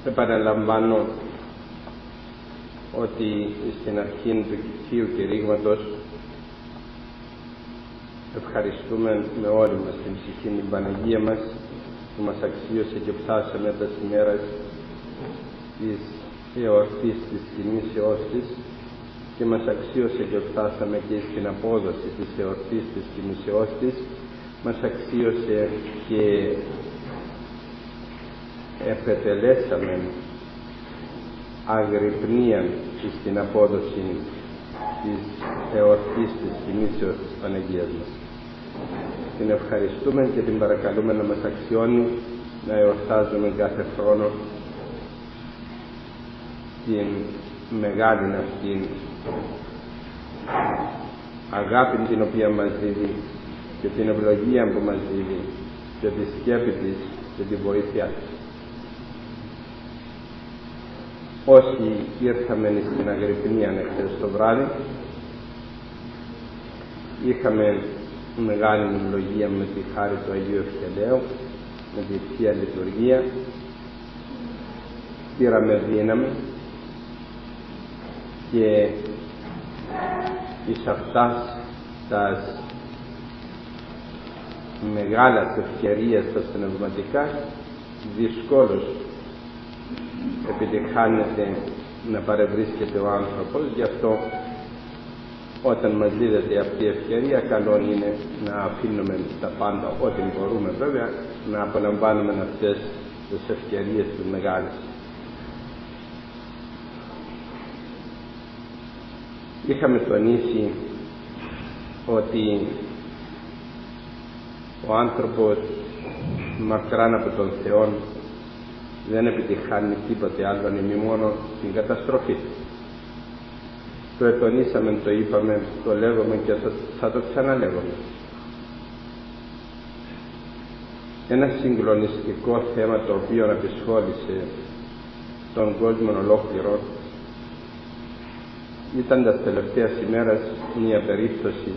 Επαναλαμβάνω ότι στην αρχή του Θείου Κηρύγματος ευχαριστούμε με όλη μας την ψυχή την Παναγία μας που μας αξίωσε και φτάσαμε τα ημέρας της εορτής της Κοιμήσεώς της και μας αξίωσε και φτάσαμε και στην απόδοση της εορτής της Κοιμήσεώς της. Μας αξίωσε και επετελέσαμε αγρυπνία στην απόδοση της εορτής της Κοιμήσεως της Παναγίας μας. Την ευχαριστούμε και την παρακαλούμε να μας αξιώνει να εορτάζουμε κάθε χρόνο την μεγάλη αυτή αγάπη την οποία μας δίδει και την ευλογία που μας δίδει και τη σκέπη της και τη βοήθεια της. Όσοι ήρθαμε στην αγρυπνία εχθές το βράδυ, είχαμε μεγάλη ευλογία με τη χάρη του Αγίου Ευχελαίου, με τη Θεία Λειτουργία, πήραμε δύναμη και εις αυτάς τας μεγάλας ευκαιρίας τα πνευματικά δυσκόλως επιτυχάνεται να παρευρίσκεται ο άνθρωπος. Γι' αυτό όταν μας δίδεται αυτή η ευκαιρία καλό είναι να αφήνουμε τα πάντα ό,τι μπορούμε, βέβαια να απολαμβάνουμε αυτές τις ευκαιρίες του μεγάλες. Είχαμε τονίσει ότι ο άνθρωπος μακράν από τον Θεό δεν επιτυχάνει τίποτε άλλο μη μόνο την καταστροφή του. Το ετονίσαμε, το είπαμε, το λέγουμε και θα το ξαναλέγουμε. Ένα συγκλονιστικό θέμα το οποίο απασχόλησε τον κόσμο ολόκληρο ήταν τα τελευταία ημέρας μια περίπτωση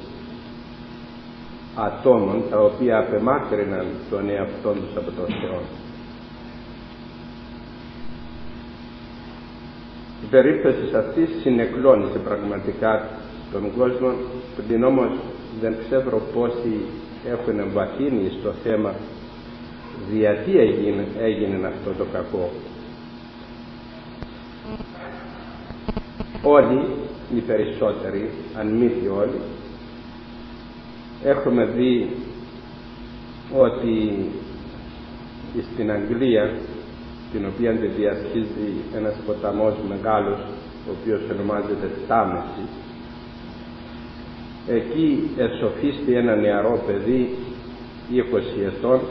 ατόμων τα οποία απεμάκρυναν τον εαυτό τους από τον Θεό. Η περίπτωση αυτή συνεκλώνησε πραγματικά τον κόσμο, την όμως δεν ξέρω πόσοι έχουν εμβαθύνει στο θέμα γιατί έγινε αυτό το κακό. Όλοι, οι περισσότεροι, αν μη και όλοι, έχουμε δει ότι στην Αγγλία, την οποία τη διασχίζει ένας ποταμός μεγάλος, ο οποίος ονομάζεται Τάμεση, εκεί εσοφίστη ένα νεαρό παιδί 20 ετών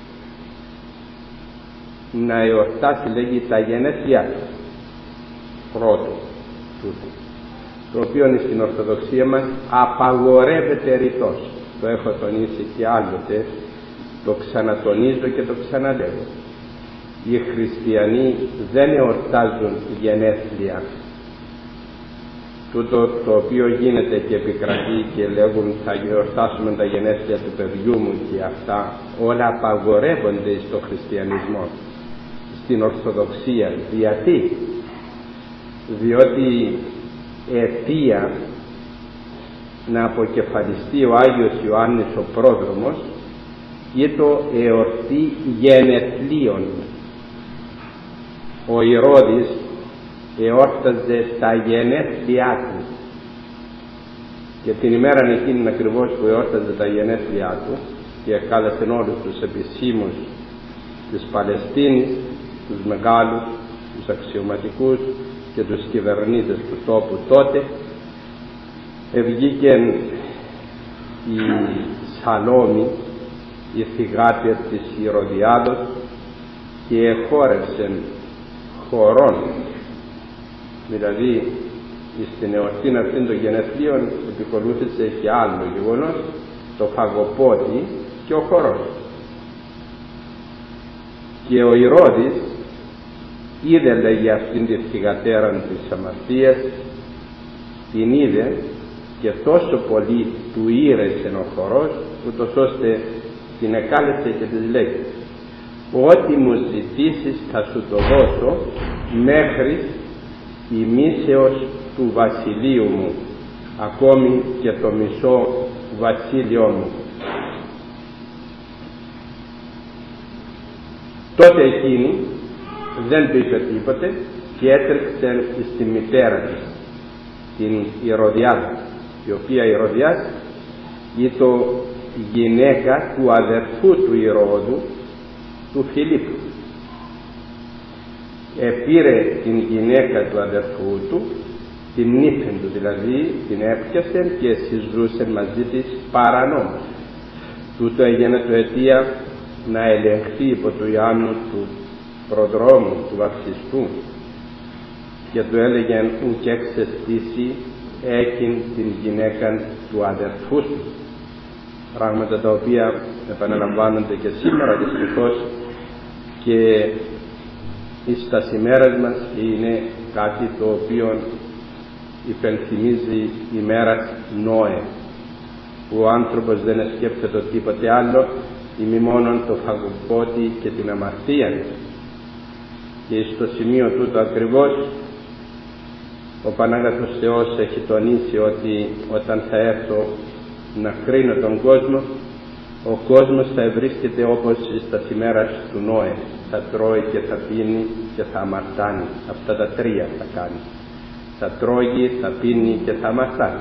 να εορτάσει, λέγει, τα γενέθλιά του, πρώτο τούτο, το οποίο στην Ορθοδοξία μας απαγορεύεται ρητός. Το έχω τονίσει και άλλοτε, το ξανατονίζω και το ξαναλέγω. Οι χριστιανοί δεν εορτάζουν γενέθλια. Τούτο το οποίο γίνεται και επικρατεί και λέγουν θα εορτάσουμε τα γενέθλια του παιδιού μου και αυτά, όλα απαγορεύονται στο χριστιανισμό, στην Ορθοδοξία. Γιατί? Διότι αιτία να αποκεφαλιστεί ο Άγιος Ιωάννης ο πρόδρομος ήτο εορτή γενεθλίων. Ο Ηρώδης εόρταζε τα γενέθλιά του και την ημέρα εκείνη ακριβώς που εόρταζε τα γενέθλιά του και κάλεσε όλους τους επισήμους της Παλαιστίνης, τους μεγάλους, τους αξιωματικούς και τους κυβερνήτες του τόπου τότε, βγήκε η Σαλόμη, η θυγάτηρ της Ηρωδιάδος, και εχόρευσεν χωρών, δηλαδή στην εορτή αυτήν των γενεθλίων επικολούθησε και άλλο γεγονός, το φαγοπότη και ο χορός. Και ο Ηρώδης είδε, λέγει, αυτήν τη θυγατέρα της αμαρτίας, την είδε και τόσο πολύ του ήρεσε ο χορός, ούτως ώστε την εκάλεσε και της λέει: ό,τι μου ζητήσεις θα σου το δώσω μέχρι ημίσεως του βασιλείου μου, ακόμη και το μισό βασίλειό μου. Τότε εκείνη δεν του είπε τίποτε και έτρεξε στη μητέρα της, την Ηρωδιάδα, η οποία Ηρωδιάς ήταν γυναίκα του αδερφού του Ηρώδου, του Φιλίππου. Επήρε την γυναίκα του αδερφού του, την νύφη του δηλαδή, την έπιασε και συζούσε μαζί της παρανόμως. Τούτο έγινε το αιτία να ελεγχθεί υπό του Ιωάννου του προδρόμου, του βαπτιστού, και του έλεγεν ου και εξαισθήσει έκην την γυναίκα του αδερφού του. Πράγματα τα οποία επαναλαμβάνονται και σήμερα δυστυχώς και στα σημέρας μας, είναι κάτι το οποίο υπενθυμίζει η μέρα Νόε, που ο άνθρωπος δεν σκέφτεται τίποτε άλλο ημί μόνον το φαγοπότη και την αμαρτία. Και στο σημείο τούτο ακριβώς ο Πανάγαθος Θεός έχει τονίσει ότι όταν θα έρθω να κρίνω τον κόσμο, ο κόσμος θα βρίσκεται όπως στα σημέρας του Νόε, θα τρώει και θα πίνει και θα αμαρτάνει. Αυτά τα τρία θα κάνει: θα τρώγει, θα πίνει και θα αμαρτάνει.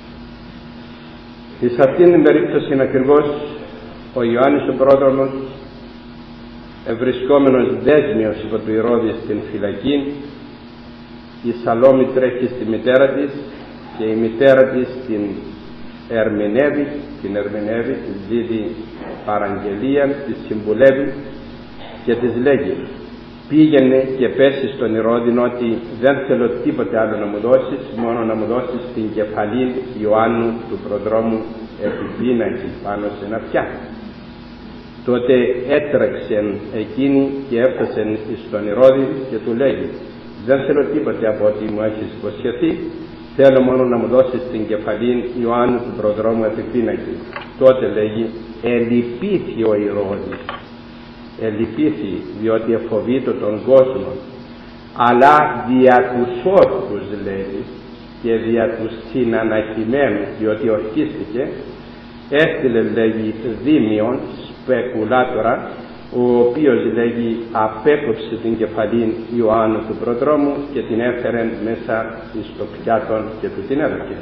Σε αυτήν την περίπτωση ακριβώς ο Ιωάννης ο πρόδρομος, ευρισκόμενος δέσμιος υπό του Ηρώδη στην φυλακή, η Σαλόμη τρέχει στη μητέρα της και η μητέρα της την ερμηνεύει, της δίδει παραγγελία, της συμβουλεύει και της λέγει: πήγαινε και πέσει στον Ηρώδη ότι δεν θέλω τίποτε άλλο να μου δώσεις, μόνο να μου δώσεις την κεφαλή Ιωάννου του προδρόμου επί πίνακι πάνω σε ένα πιάτο. Τότε έτρεξε εκείνη και έφτασε στον Ηρώδη και του λέγει: δεν θέλω τίποτε από ό,τι μου έχεις υποσχεθεί, θέλω μόνο να μου δώσεις την κεφαλή Ιωάννου του προδρόμου επί πίνακι. Τότε λέγει: ελυπήθη ο Ηρώδης, ελυπήθη, διότι εφοβείτο τον κόσμο, αλλά δια τους όρθους, λέει, και δια τους συναναχημένους, διότι ορκίστηκε, έστειλε, λέγει, δίμιον σπεκουλάτορα, ο οποίος, λέγει, απέκοψε την κεφαλή Ιωάννου του προδρόμου και την έφερε μέσα στο πιάτο και του την έδωκε.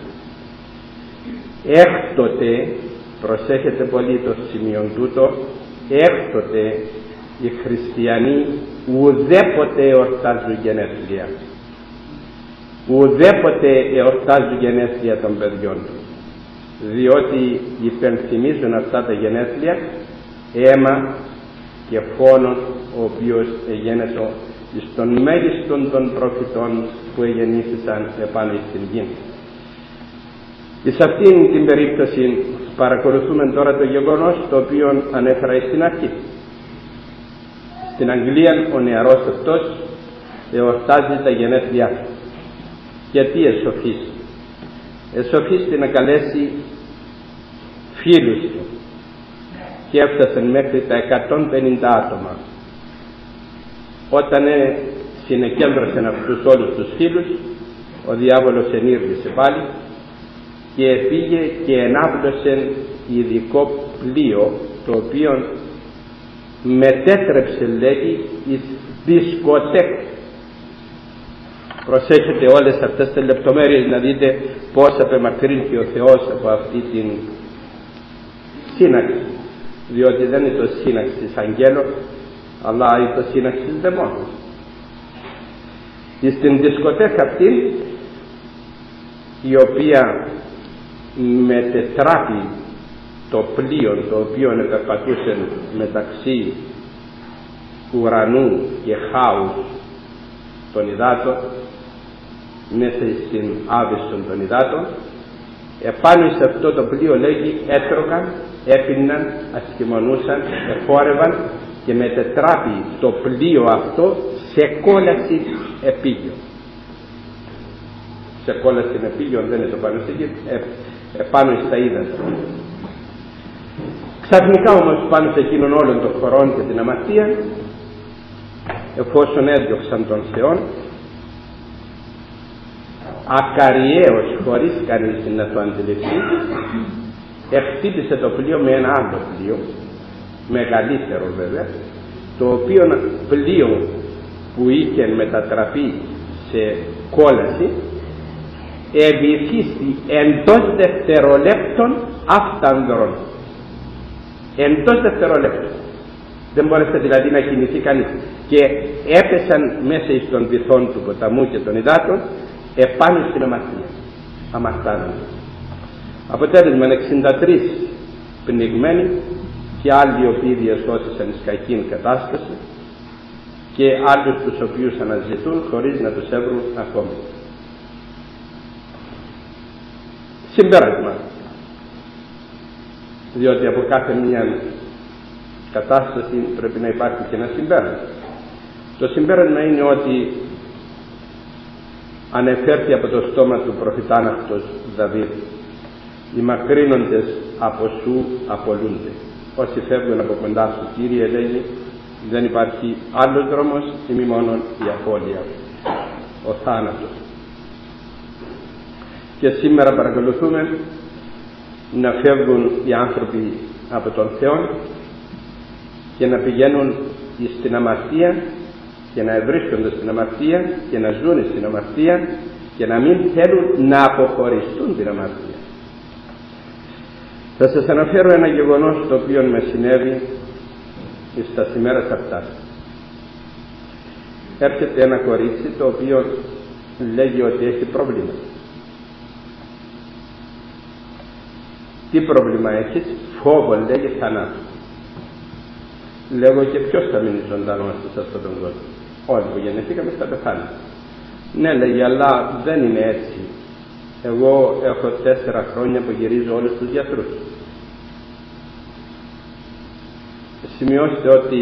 Έκτοτε, προσέχετε πολύ το σημείο τούτο, έκτοτε οι χριστιανοί ουδέποτε εορτάζουν γενέθλια. Ουδέποτε εορτάζουν γενέθλια των παιδιών του, διότι υπενθυμίζουν αυτά τα γενέθλια αίμα και φόνος, ο οποίος εγένετο στον μέγιστον των προφητών που εγεννήθησαν επάνω στην γη. Σε αυτήν την περίπτωση παρακολουθούμε τώρα το γεγονός το οποίο ανέφερα στην αρχή. Στην Αγγλία ο νεαρός αυτός εορτάζει τα γενέθλιά του. Γιατί εσοφίσει? Εσοφίσει να καλέσει φίλους του και έφτασαν μέχρι τα 150 άτομα. Όταν συνεκέντρωσαν αυτούς όλους τους φίλους, ο διάβολος ενήργησε πάλι και πήγε και ενάπλωσε ειδικό πλοίο, το οποίο μετέτρεψε, λέγει, εις δισκοτέκ. Προσέχετε όλες αυτές τις λεπτομέρειες να δείτε πώς απεμακρύνθηκε ο Θεός από αυτή την σύναξη, διότι δεν είναι το σύναξη της αγγέλων, αλλά είναι το σύναξη της δαιμόνων. Στην δισκοτέκα αυτή, η οποία μετετράπει το πλοίο το οποίο περπατούσε μεταξύ ουρανού και χάους των υδάτων, μέσα στην άβυσσον των υδάτων, επάνω σε αυτό το πλοίο, λέγει, έτρωγαν, έπιναν, ασκημονούσαν, εφόρευαν και μετετράπει το πλοίο αυτό σε κόλαση επίγειο. Σε κόλαση επίγειο δεν είναι το πάνω στη γη, επάνω στα ύδατα. Ξαφνικά όμως πάνω σε εκείνον όλων των χωρών και την αμαρτία, εφόσον έδιωξαν τον Θεόν, ακαριέως, χωρίς κανείς να το αντιληφθεί, χτύπησε το πλοίο με ένα άλλο πλοίο, μεγαλύτερο βέβαια, το οποίο πλοίο που είχε μετατραπεί σε κόλαση, ευηχίστη εντός δευτερολέπτων αυτανδρών. Εντός δευτερολέπτων. Δεν μπόρεσε δηλαδή να κινηθεί κανείς. Και έπεσαν μέσα στον βυθόν του ποταμού και των υδάτων επάνω στην αμαρτία. Αμαρτάνονται. Αποτέλεσμα 63 πνιγμένοι και άλλοι οι οποίοι διασώθησαν εις κακήν κατάσταση και άλλους τους οποίους αναζητούν χωρίς να τους έβρουν ακόμη. Συμπέρασμα. Διότι από κάθε μια κατάσταση πρέπει να υπάρχει και ένα συμπέρασμα. Το συμπέρασμα είναι ότι ανεφέρθη από το στόμα του προφητάναυτος Δαβίδ, οι μακρύνοντες από σου απολούνται. Όσοι φεύγουν από κοντά σου, Κύριε, λέγει, δεν υπάρχει άλλος δρόμος ή μη μόνον η απώλεια, ο θάνατος. Και σήμερα παρακολουθούμε να φεύγουν οι άνθρωποι από τον Θεό και να πηγαίνουν στην αμαρτία και να ευρίσκονται στην αμαρτία και να ζουν στην αμαρτία και να μην θέλουν να αποχωριστούν την αμαρτία. Θα σας αναφέρω ένα γεγονός το οποίο με συνέβη στα ημέρες αυτά. Έρχεται ένα κορίτσι το οποίο λέγει ότι έχει πρόβλημα. Τι πρόβλημα έχεις? Φόβο, λέγει, θανάτου. Λέγω, και ποιος θα μείνει ζωντανός σε αυτόν τον κόσμο? Όλοι που γεννηθήκαμε θα πεθάνει. Ναι, λέγει, αλλά δεν είναι έτσι. Εγώ έχω 4 χρόνια που γυρίζω όλους τους γιατρούς. Σημειώστε ότι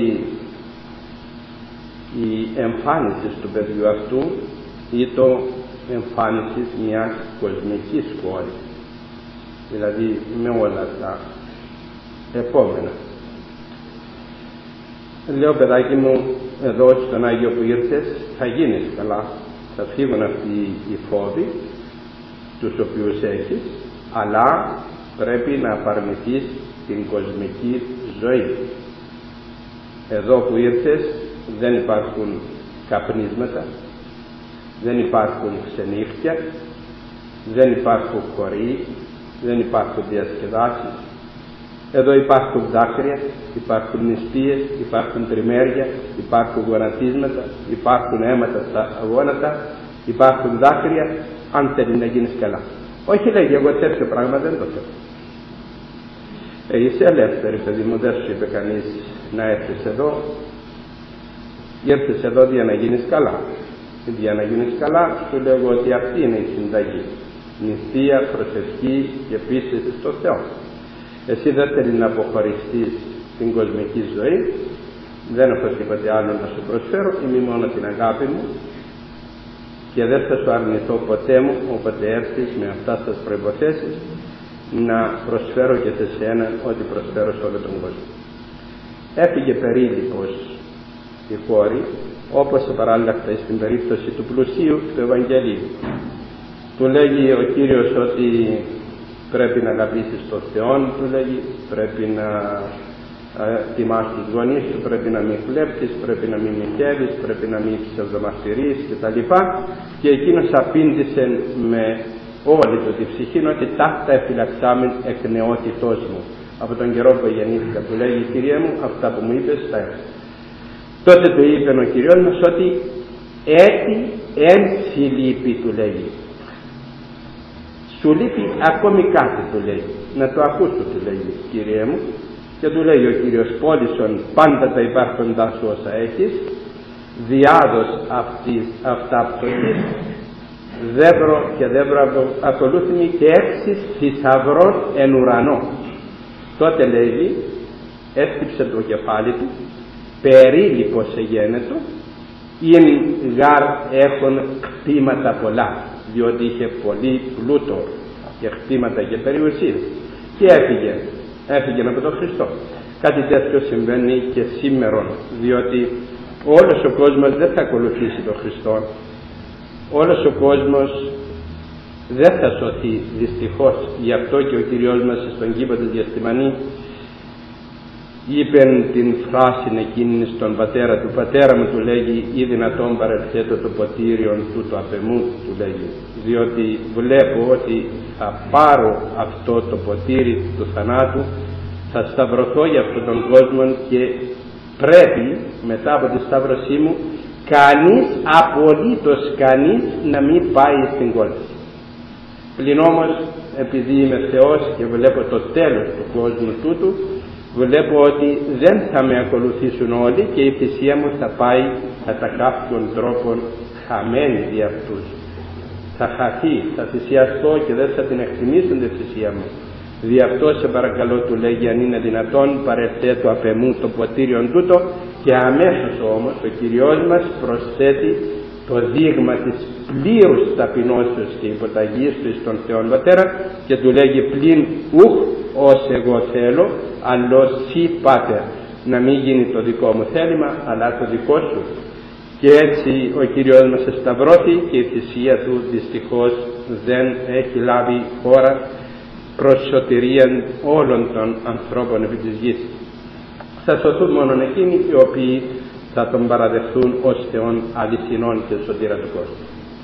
η εμφάνιση του παιδιού αυτού ήταν εμφάνιση μιας κοσμικής κόρης, δηλαδή με όλα τα επόμενα. Λέω, παιδάκι μου, εδώ στον Άγιο που ήρθες θα γίνεις καλά, θα φύγουν αυτοί οι φόβοι τους οποίους έχεις, αλλά πρέπει να απαρνηθείς την κοσμική ζωή. Εδώ που ήρθες δεν υπάρχουν καπνίσματα, δεν υπάρχουν ξενύχτια, δεν υπάρχουν χωρί, δεν υπάρχουν διασκεδάσεις. Εδώ υπάρχουν δάκρυα, υπάρχουν νηστείες, υπάρχουν τριμέρια, υπάρχουν γονατίσματα, υπάρχουν αίματα στα γόνατα, υπάρχουν δάκρυα, αν θέλει να γίνεις καλά. Όχι, λέγει, εγώ τέτοιο πράγμα δεν το θέλω. Είσαι ελεύθερη, παιδί μου, δεν σου είπε κανείς να έρθεις εδώ. Ήρθες εδώ για να γίνεις καλά. Για να γίνεις καλά, σου λέγω ότι αυτή είναι η συνταγή. Νηστεία, προσευχή και πίστη στο Θεό. Εσύ δεν θέλει να αποχωριστείς την κοσμική ζωή, δεν έχω τίποτε άλλο να σου προσφέρω, είμαι μόνο την αγάπη μου και δεν θα σου αρνηθώ ποτέ μου, όποτε έρθεις με αυτά τις προϋποθέσεις, να προσφέρω και σε σένα ό,τι προσφέρω σε όλο τον κόσμο. Έφυγε περίληπος η κόρη, όπως παράλληλα στην περίπτωση του πλουσίου του Ευαγγελίου. Του λέγει ο Κύριος ότι πρέπει να αγαπήσεις τον Θεό, του λέγει, πρέπει να τιμάς τους γονείς σου, πρέπει να μην κλέψεις, πρέπει να μην μοιχεύεις, πρέπει να μην ψευδομαρτυρείς κτλ. Και εκείνος απήντησε με όλη του τη ψυχή ότι ταύτα εφυλαξάμεν εκ νεότητός μου. Από τον καιρό που γεννήθηκα, του λέγει, Κύριε μου, αυτά που μου είπες τα έχω. Τότε του είπε ο Κυριός μας ότι έτσι εν συλλείπει, του λέγει. Σου λείπει ακόμη κάτι, του λέει. Να το ακούσω, του λέει, Κύριε μου. Και του λέει ο Κύριος, πώλησον πάντα τα υπάρχοντά σου όσα έχεις, διάδος αυτά πτωχής, δεύρο και δεύρο ακολούθημη και 6 θησαυρών εν ουρανό. Τότε λέει, έστυψε το κεφάλι του, περίληπος εγένετο, ειν γάρ έχουν κτήματα πολλά, διότι είχε πολύ πλούτο και κτήματα και περιουσίες. Και έφυγε έφυγε από τον Χριστό. Κάτι τέτοιο συμβαίνει και σήμερα, διότι όλος ο κόσμος δεν θα ακολουθήσει τον Χριστό. Όλος ο κόσμος δεν θα σωθεί, δυστυχώς. Γι' αυτό και ο Κυριός μας στον κήπο της Γεθσημανή είπε την φράση εκείνη στον πατέρα του. Πατέρα μου, του λέγει, ή δυνατόν παρελθέτω το ποτήριον του το απεμού, του λέγει, διότι βλέπω ότι θα πάρω αυτό το ποτήρι του θανάτου, θα σταυρωθώ για αυτόν τον κόσμο και πρέπει μετά από τη σταύρωσή μου κανείς, απολύτως κανείς, να μην πάει στην κόλαση. Πλην όμως, επειδή είμαι Θεός και βλέπω το τέλος του κόσμου τούτου, βλέπω ότι δεν θα με ακολουθήσουν όλοι και η θυσία μου θα πάει κατά κάποιον τρόπο χαμένη δι' αυτούς. Θα χαθεί, θα θυσιαστώ και δεν θα την εκτιμήσουν τη θυσία μου. Δι' αυτό σε παρακαλώ, του λέγει, αν είναι δυνατόν παρελθέτω απ' εμού το ποτήριον τούτο, και αμέσως όμως ο Κυριός μας προσθέτει το δείγμα της πλήρους ταπεινώσεως και υποταγής του εις τον Θεόν Πατέρα και του λέγει, πλην ουχ ως εγώ θέλω, αλλός σοι Πάτερ, να μην γίνει το δικό μου θέλημα αλλά το δικό σου. Και έτσι ο Κύριος μας σταυρώθη και η θυσία του δυστυχώς δεν έχει λάβει χώρα προς σωτηρίαν όλων των ανθρώπων επί της γης. Θα σωθούν μόνον εκείνοι οι οποίοι θα τον παραδεχθούν ως Θεόν αληθινών και σωτήρα του κόσμου.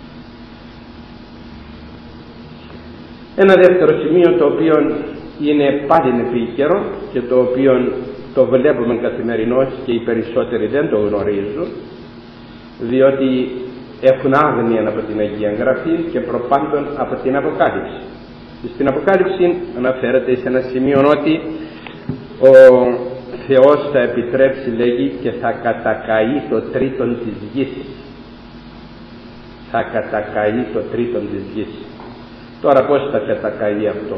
Ένα δεύτερο σημείο, το οποίο είναι πάλι επίκαιρο και το οποίο το βλέπουμε καθημερινώς και οι περισσότεροι δεν το γνωρίζουν, διότι έχουν άγνοια από την Αγία Γραφή και προπάντων από την Αποκάλυψη. Στην Αποκάλυψη αναφέρεται σε ένα σημείο ότι ο Θεός θα επιτρέψει, λέγει, και θα κατακαεί το τρίτον της γης. Θα κατακαεί το τρίτον της γης. Τώρα πώς θα κατακαεί αυτό?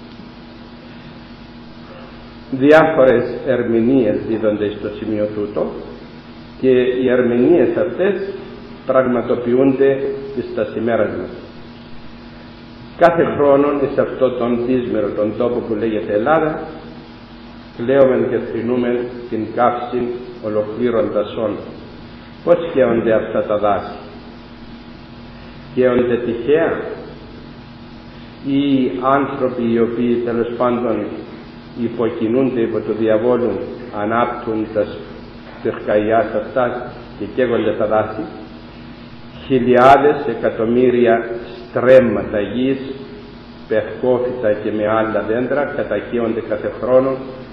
Διάφορες ερμηνείες δίδονται στο σημείο τούτο και οι ερμηνείες αυτές πραγματοποιούνται στα σημέρα μας. Κάθε χρόνο σε αυτό τον δύσμερο, τον τόπο που λέγεται Ελλάδα, κλαίουμε και θρηνούμε την καύση ολοκλήρων δασών. Πώς καίονται αυτά τα δάση? Καίονται τυχαία? Οι άνθρωποι οι οποίοι τέλος πάντων υποκινούνται υπό το διαβόλου ανάπτουν τα πυρκαγιάς αυτά και καίγονται τα δάση? Χιλιάδες, εκατομμύρια στρέμματα γης, πευκόφυτα και με άλλα δέντρα κατακαίονται κάθε χρόνο.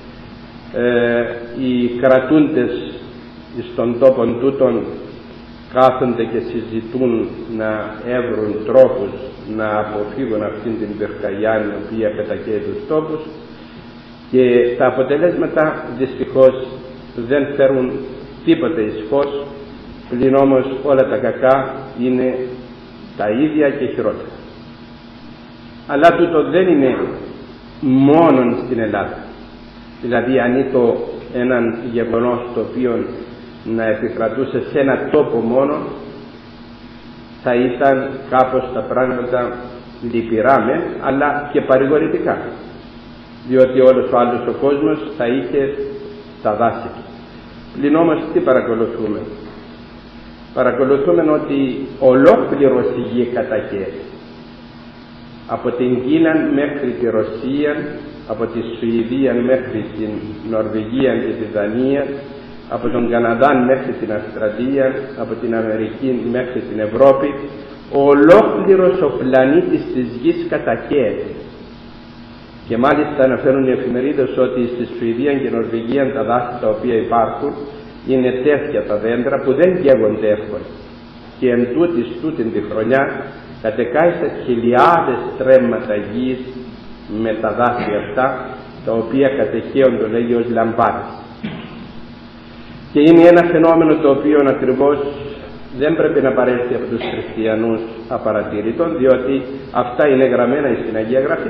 Οι κρατούντες στον τόπο τούτον κάθονται και συζητούν να έβρουν τρόπους να αποφύγουν αυτήν την πυρκαγιά η οποία κατακαίει τους τόπους, και τα αποτελέσματα δυστυχώς δεν φέρουν τίποτε εις φως, πλην όμως όλα τα κακά είναι τα ίδια και χειρότερα. Αλλά τούτο δεν είναι μόνον στην Ελλάδα. Δηλαδή αν ήταν έναν γεγονός το οποίο να επικρατούσε σε ένα τόπο μόνο, θα ήταν κάπως τα πράγματα λυπηρά αλλά και παρηγορητικά, διότι όλος ο άλλος ο κόσμος θα είχε τα δάση του. Πλην όμως τι παρακολουθούμε? Παρακολουθούμε ότι ολόκληρος η γη κατακαίει, από την Κίνα μέχρι τη Ρωσία, από τη Σουηδία μέχρι την Νορβηγία και τη Δανία, από τον Καναδά μέχρι την Αυστραλία, από την Αμερική μέχρι την Ευρώπη. Ολόκληρος ο πλανήτης της γης κατακαίεται. Και μάλιστα αναφέρουν οι εφημερίδες ότι στη Σουηδία και Νορβηγία τα δάση τα οποία υπάρχουν είναι τέτοια τα δέντρα που δεν καίγονται εύκολα. Και εν τούτην τη χρονιά κατεκάησαν χιλιάδες στρέμματα γης με τα δάση αυτά, τα οποία κατεχέονται, λέγει, ως λαμπάδες. Και είναι ένα φαινόμενο το οποίο ακριβώς δεν πρέπει να παρέλθει από τους χριστιανούς απαρατήρητον, διότι αυτά είναι γραμμένα στην Αγία Γραφή.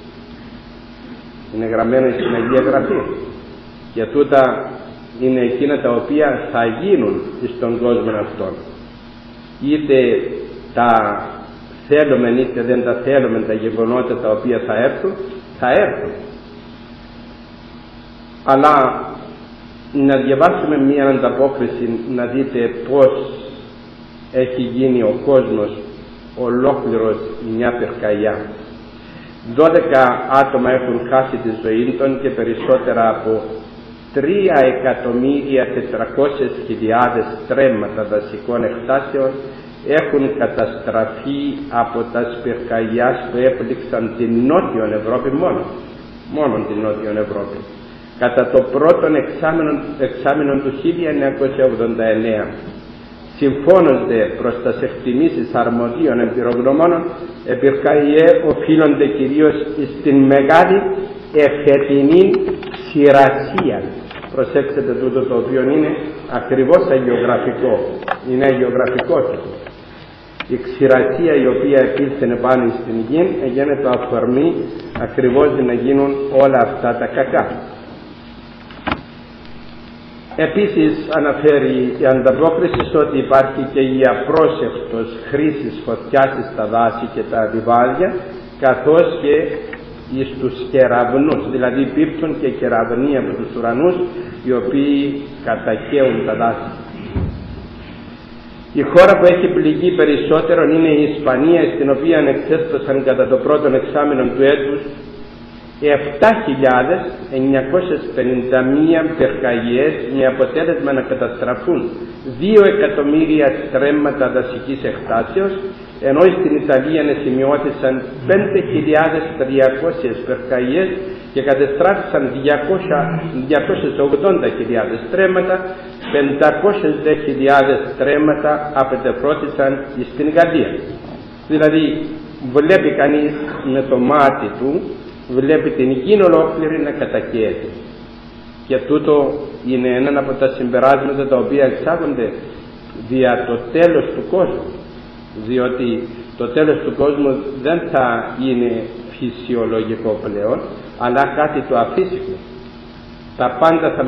Είναι γραμμένα στην Αγία Γραφή. Και τούτα είναι εκείνα τα οποία θα γίνουν στον κόσμο αυτόν. Είτε τα θέλουμε είτε δεν τα θέλουμε τα γεγονότα τα οποία θα έρθουν, θα έρθουν. αλλά να διαβάσουμε μία ανταπόκριση να δείτε πως έχει γίνει ο κόσμος ολόκληρος μια πυρκαγιά. 12 άτομα έχουν χάσει τη ζωή των και περισσότερα από 3.400.000 στρέμματα δασικών εκτάσεων έχουν καταστραφεί από τα πυρκαγιάς που έπληξαν την Νότιο Ευρώπη μόνο την Νότιο Ευρώπη κατά το πρώτο εξάμηνο του 1989. Συμφώνονται προς τα εκτιμήσεις αρμοδίων εμπειρογνωμόνων, οι πυρκαγιές οφείλονται κυρίως στην μεγάλη εφετινή ξηρασία. Προσέξτε τούτο το οποίο είναι ακριβώς αγιογραφικό. Είναι αγιογραφικό. Η ξηρασία η οποία επήλθε πάνω στην γη έγινε το αφορμή ακριβώς να γίνουν όλα αυτά τα κακά. Επίσης αναφέρει η ανταπόκριση ότι υπάρχει και η απρόσεκτος χρήση φωτιάς στα δάση και τα λιβάδια, καθώς και στους κεραυνούς, δηλαδή πίπτουν και κεραυνοί από τους ουρανούς οι οποίοι κατακαίουν τα δάση. Η χώρα που έχει πληγεί περισσότερο είναι η Ισπανία, στην οποία εξέσπασαν κατά το πρώτο εξάμηνο του έτους 7.951 πυρκαγιές με αποτέλεσμα να καταστραφούν 2 εκατομμύρια στρέμματα δασικής εκτάσεως, ενώ στην Ιταλία σημειώθησαν 5.300 πυρκαγιές και καταστράφησαν 280.000 στρέμματα, 510.000 στρέμματα απετεφρώθησαν στην Γαλλία. Δηλαδή βλέπει κανείς με το μάτι του, βλέπει την γη ολόκληρη να κατακαίεται. Και τούτο είναι ένα από τα συμπεράσματα τα οποία εξάγονται δια το τέλος του κόσμου, διότι το τέλος του κόσμου δεν θα είναι φυσιολογικό πλέον, αλλά κάτι το αφύσικο. Τα πάντα θα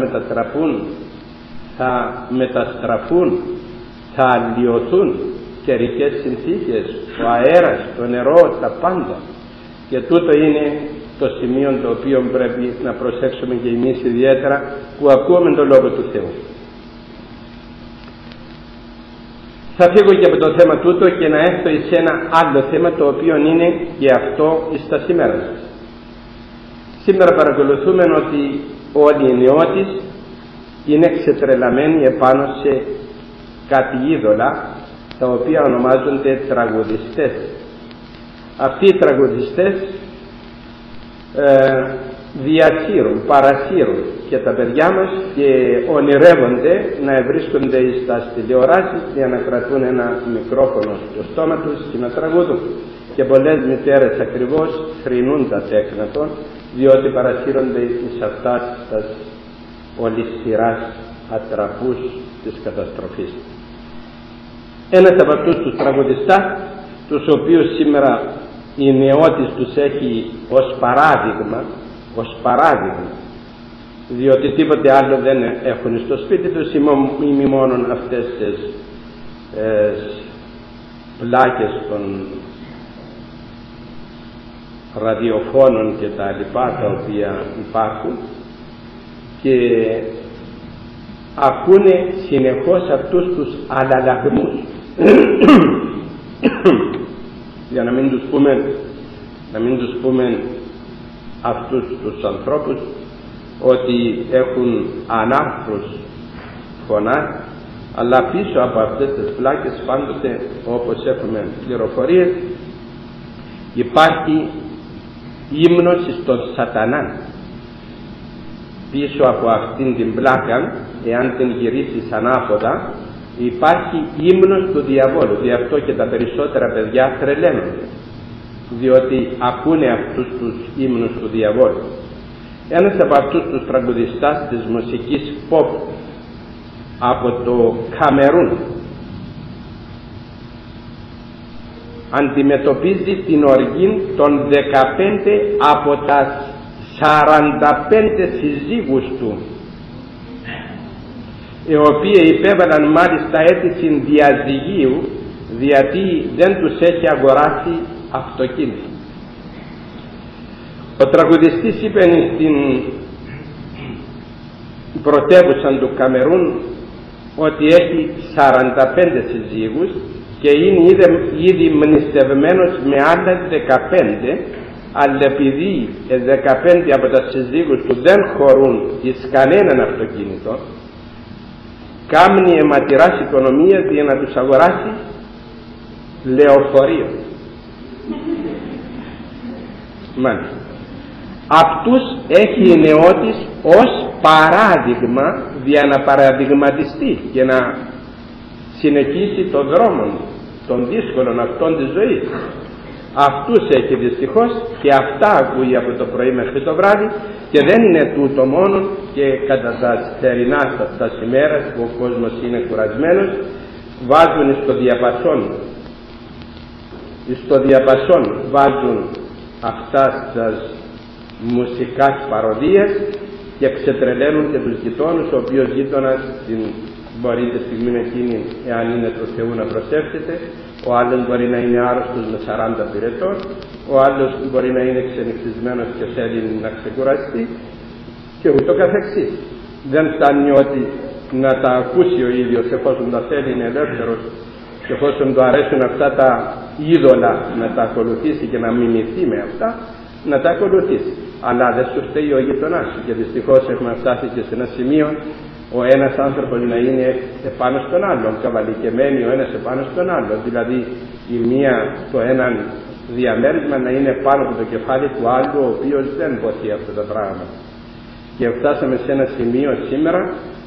μεταστραφούν, θα αλλοιωθούν, καιρικές συνθήκες, ο αέρας, το νερό, τα πάντα. Και τούτο είναι το σημείο το οποίο πρέπει να προσέξουμε και εμείς ιδιαίτερα που ακούμε τον Λόγο του Θεού. Θα φύγω και από το θέμα τούτο και να έρθω σε ένα άλλο θέμα, το οποίο είναι και αυτό στα σήμερα σας. Σήμερα παρακολουθούμε ότι όλοι οι νεότης είναι ξετρελαμένοι επάνω σε κάτι είδωλα, τα οποία ονομάζονται τραγουδιστές. Αυτοί οι τραγουδιστές διασύρουν, παρασύρουν και τα παιδιά μας και ονειρεύονται να βρίσκονται στα τηλεοράσεις για να κρατούν ένα μικρόφωνο στο στόμα τους και να τραγουδούν. Και πολλές μητέρες ακριβώς θρηνούν τα τέκνα των, διότι παρασύρονται εις αυτά τα ολισθηράς ατραπούς της καταστροφής. Ένας από αυτούς τους τραγουδιστάς, τους οποίους σήμερα η νεότης τους έχει ως παράδειγμα, διότι τίποτε άλλο δεν έχουν στο σπίτι τους ή μόνον αυτές τις πλάκες των ραδιοφώνων και τα λοιπά τα οποία υπάρχουν, και ακούνε συνεχώς αυτούς τους αλλαλαγμούς για να μην τους πούμε αυτούς τους ανθρώπους ότι έχουν ανάρθρους φωνά, αλλά πίσω από αυτές τις πλάκες πάντοτε, όπως έχουμε πληροφορίες, υπάρχει ύμνος στον Σατανά. Πίσω από αυτήν την πλάκα, εάν την γυρίσεις ανάποδα, υπάρχει ύμνος του διαβόλου. Γι' αυτό και τα περισσότερα παιδιά τρελαίνονται, διότι ακούνε αυτούς τους ύμνους του διαβόλου. Ένας από αυτούς τους τραγουδιστάς της μουσικής pop από το Καμερούν αντιμετωπίζει την οργή των 15 από τα 45 συζύγους του, οι οποίοι υπέβαλαν μάλιστα αίτηση διαζυγίου, γιατί δεν τους έχει αγοράσει αυτοκίνητο. Ο τραγουδιστής είπε στην πρωτεύουσα του Καμερούν, ότι έχει 45 συζύγους και είναι ήδη μνηστευμένος με άλλα 15, αλλά επειδή 15 από τα συζύγους του δεν χωρούν εις κανέναν αυτοκίνητο, κάμνει αιματηράς οικονομίας για να τους αγοράσει λεωφορείο. Μάλιστα. Αυτούς έχει η νεότης ως παράδειγμα για να παραδειγματιστεί και να συνεχίσει τον δρόμο των δύσκολων αυτών της ζωής. Αυτούς έχει δυστυχώς και αυτά ακούει από το πρωί μέχρι το βράδυ, και δεν είναι τούτο μόνο, και κατά τα θερινά τα ημέρας που ο κόσμος είναι κουρασμένος, βάζουν στο διαπασόν βάζουν αυτά τις μουσικάς παροδίες και ξετρελαίνουν και τους γειτόνους, ο οποίος γείτονας μπορεί τη στιγμή εκείνη, εάν είναι του Θεού, να προσεύχεται, ο άλλος μπορεί να είναι άρρωστος με 40 πυρετών, ο άλλος μπορεί να είναι ξενυχτισμένος και θέλει να ξεκουραστεί και ούτω καθεξής. Δεν φτάνει ότι να τα ακούσει ο ίδιος, εφόσον τα θέλει, είναι ελεύθερος, και εφόσον του αρέσουν αυτά τα είδωλα, να τα ακολουθήσει και να μιμηθεί με αυτά, να τα ακολουθήσει. Αλλά δεν σου φταίει ο γειτονάς σου, και δυστυχώς έχουμε φτάσει και σε ένα σημείο ο ένας άνθρωπος να είναι επάνω στον άλλον, καβαλικεμένοι ο ένας επάνω στον άλλον, δηλαδή το έναν διαμέρισμα να είναι πάνω από το κεφάλι του άλλου, ο οποίος δεν μπορεί αυτό το πράγμα. Και φτάσαμε σε ένα σημείο σήμερα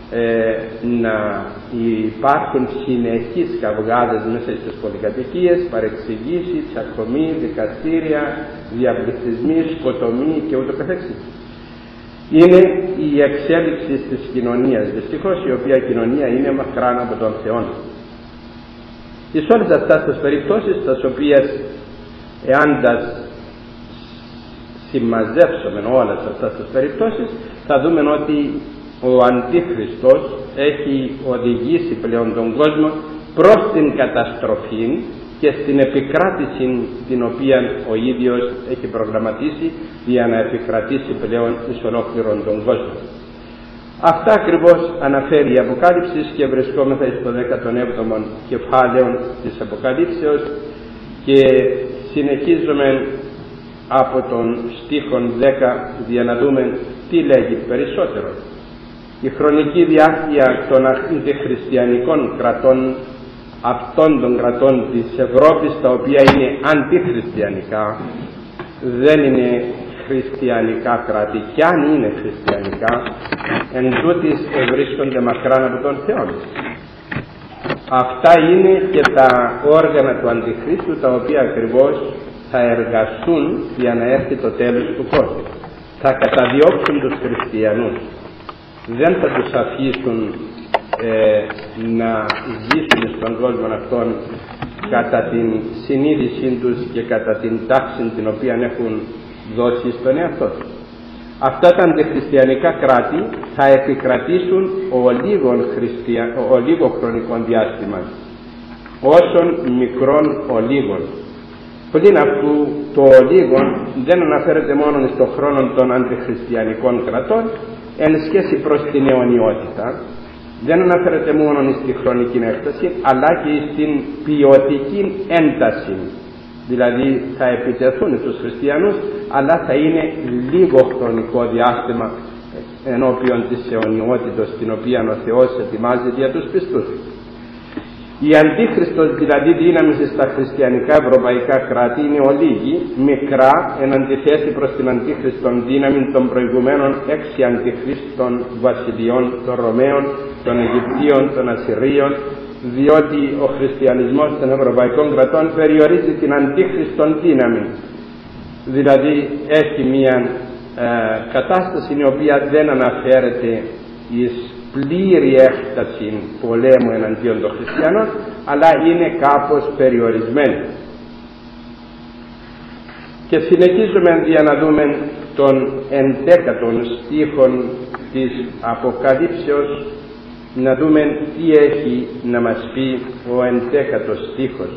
να υπάρχουν συνεχείς καυγάδες μέσα στις πολυκατοικίες, παρεξηγήσεις, τσακωμοί, δικαστήρια, διαπληκτισμοί, σκοτωμοί και ούτω καθεξής. Είναι η εξέλιξη της κοινωνίας, δυστυχώς, η οποία κοινωνία είναι μακράν από τον Θεό. Εις όλες αυτές τις περιπτώσεις, τις οποίες εάν τις συμμαζεύσουμε όλες αυτές τις περιπτώσεις, θα δούμε ότι ο Αντίχριστος έχει οδηγήσει πλέον τον κόσμο προς την καταστροφή και στην επικράτηση την οποία ο ίδιος έχει προγραμματίσει για να επικρατήσει πλέον εις ολόκληρον τον κόσμο. Αυτά ακριβώς αναφέρει η Αποκάλυψη, και βρισκόμεθα στο 17ο κεφάλαιο της Αποκαλύψεως και συνεχίζουμε από τον στίχον 10 για να δούμε τι λέγει περισσότερο. Η χρονική διάρκεια των αντιχριστιανικών κρατών, αυτών των κρατών της Ευρώπης, τα οποία είναι αντιχριστιανικά, δεν είναι χριστιανικά κράτη, κι αν είναι χριστιανικά, εν τούτης βρίσκονται μακράν από τον Θεό. Αυτά είναι και τα όργανα του Αντιχρίστου, τα οποία ακριβώς θα εργαστούν για να έρθει το τέλος του κόσμου. Θα καταδιώξουν τους χριστιανούς, δεν θα τους αφήσουν να ζήσουν στον κόσμο αυτόν κατά την συνείδησή τους και κατά την τάξη την οποία έχουν δώσει στον εαυτό τους. Αυτά τα αντιχριστιανικά κράτη θα επικρατήσουν ο λίγο χρονικό διάστημα, όσον μικρόν ο λίγον. Πλην αυτού το λίγο δεν αναφέρεται μόνο στον χρόνο των αντιχριστιανικών κρατών εν σχέση προς την αιωνιότητα, δεν αναφέρεται μόνο στη χρονική έκταση, αλλά και στην ποιοτική ένταση. Δηλαδή θα επιτεθούν στους χριστιανούς, αλλά θα είναι λίγο χρονικό διάστημα ενώπιον της αιωνιότητας την οποία ο Θεός ετοιμάζει για τους πιστούς. Η Αντίχριστος, δηλαδή δύναμη στα χριστιανικά ευρωπαϊκά κράτη, είναι ολίγη, μικρά, εν αντιθέσει προς την Αντίχριστον δύναμη των προηγουμένων 6 αντιχρίστων βασιλειών, των Ρωμαίων, των Αιγυπτίων, των Ασσυρίων, διότι ο χριστιανισμός των ευρωπαϊκών κρατών περιορίζει την Αντίχριστον δύναμη. Δηλαδή έχει μια κατάσταση η οποία δεν αναφέρεται εις πλήρη έκταση πολέμου εναντίον των χριστιανών, αλλά είναι κάπως περιορισμένη. Και συνεχίζουμε για να δούμε τον 11ο στίχον της Αποκαλύψεως, να δούμε τι έχει να μας πει ο 11ος στίχος.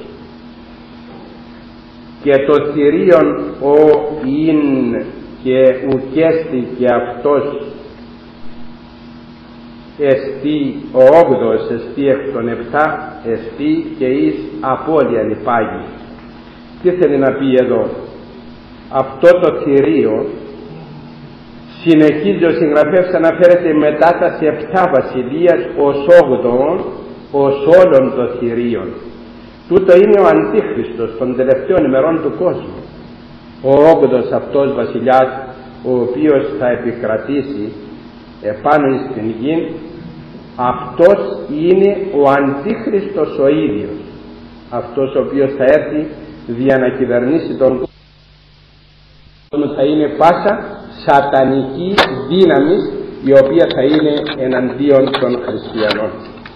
Και το θηρίον ο ειν και ουκέστη και αυτός εστί ο όγδοος εστί εκ των 7 εστί και εις απώλειαν υπάγει. Τι θέλει να πει εδώ? Αυτό το θηρίο, συνεχίζει ο συγγραφέας, αναφέρεται μετά τα 7 βασιλείας ως 8 ως όλων των θηρίων. Τούτο είναι ο Αντίχριστος των τελευταίων ημερών του κόσμου, ο 8ος αυτός βασιλιάς, ο οποίος θα επικρατήσει επάνω στην γη. Αυτός είναι ο Αντίχριστος ο ίδιος, αυτός ο οποίος θα έρθει για να κυβερνήσει τον κόσμο. Θα είναι πάσα σατανική δύναμη η οποία θα είναι εναντίον των χριστιανών.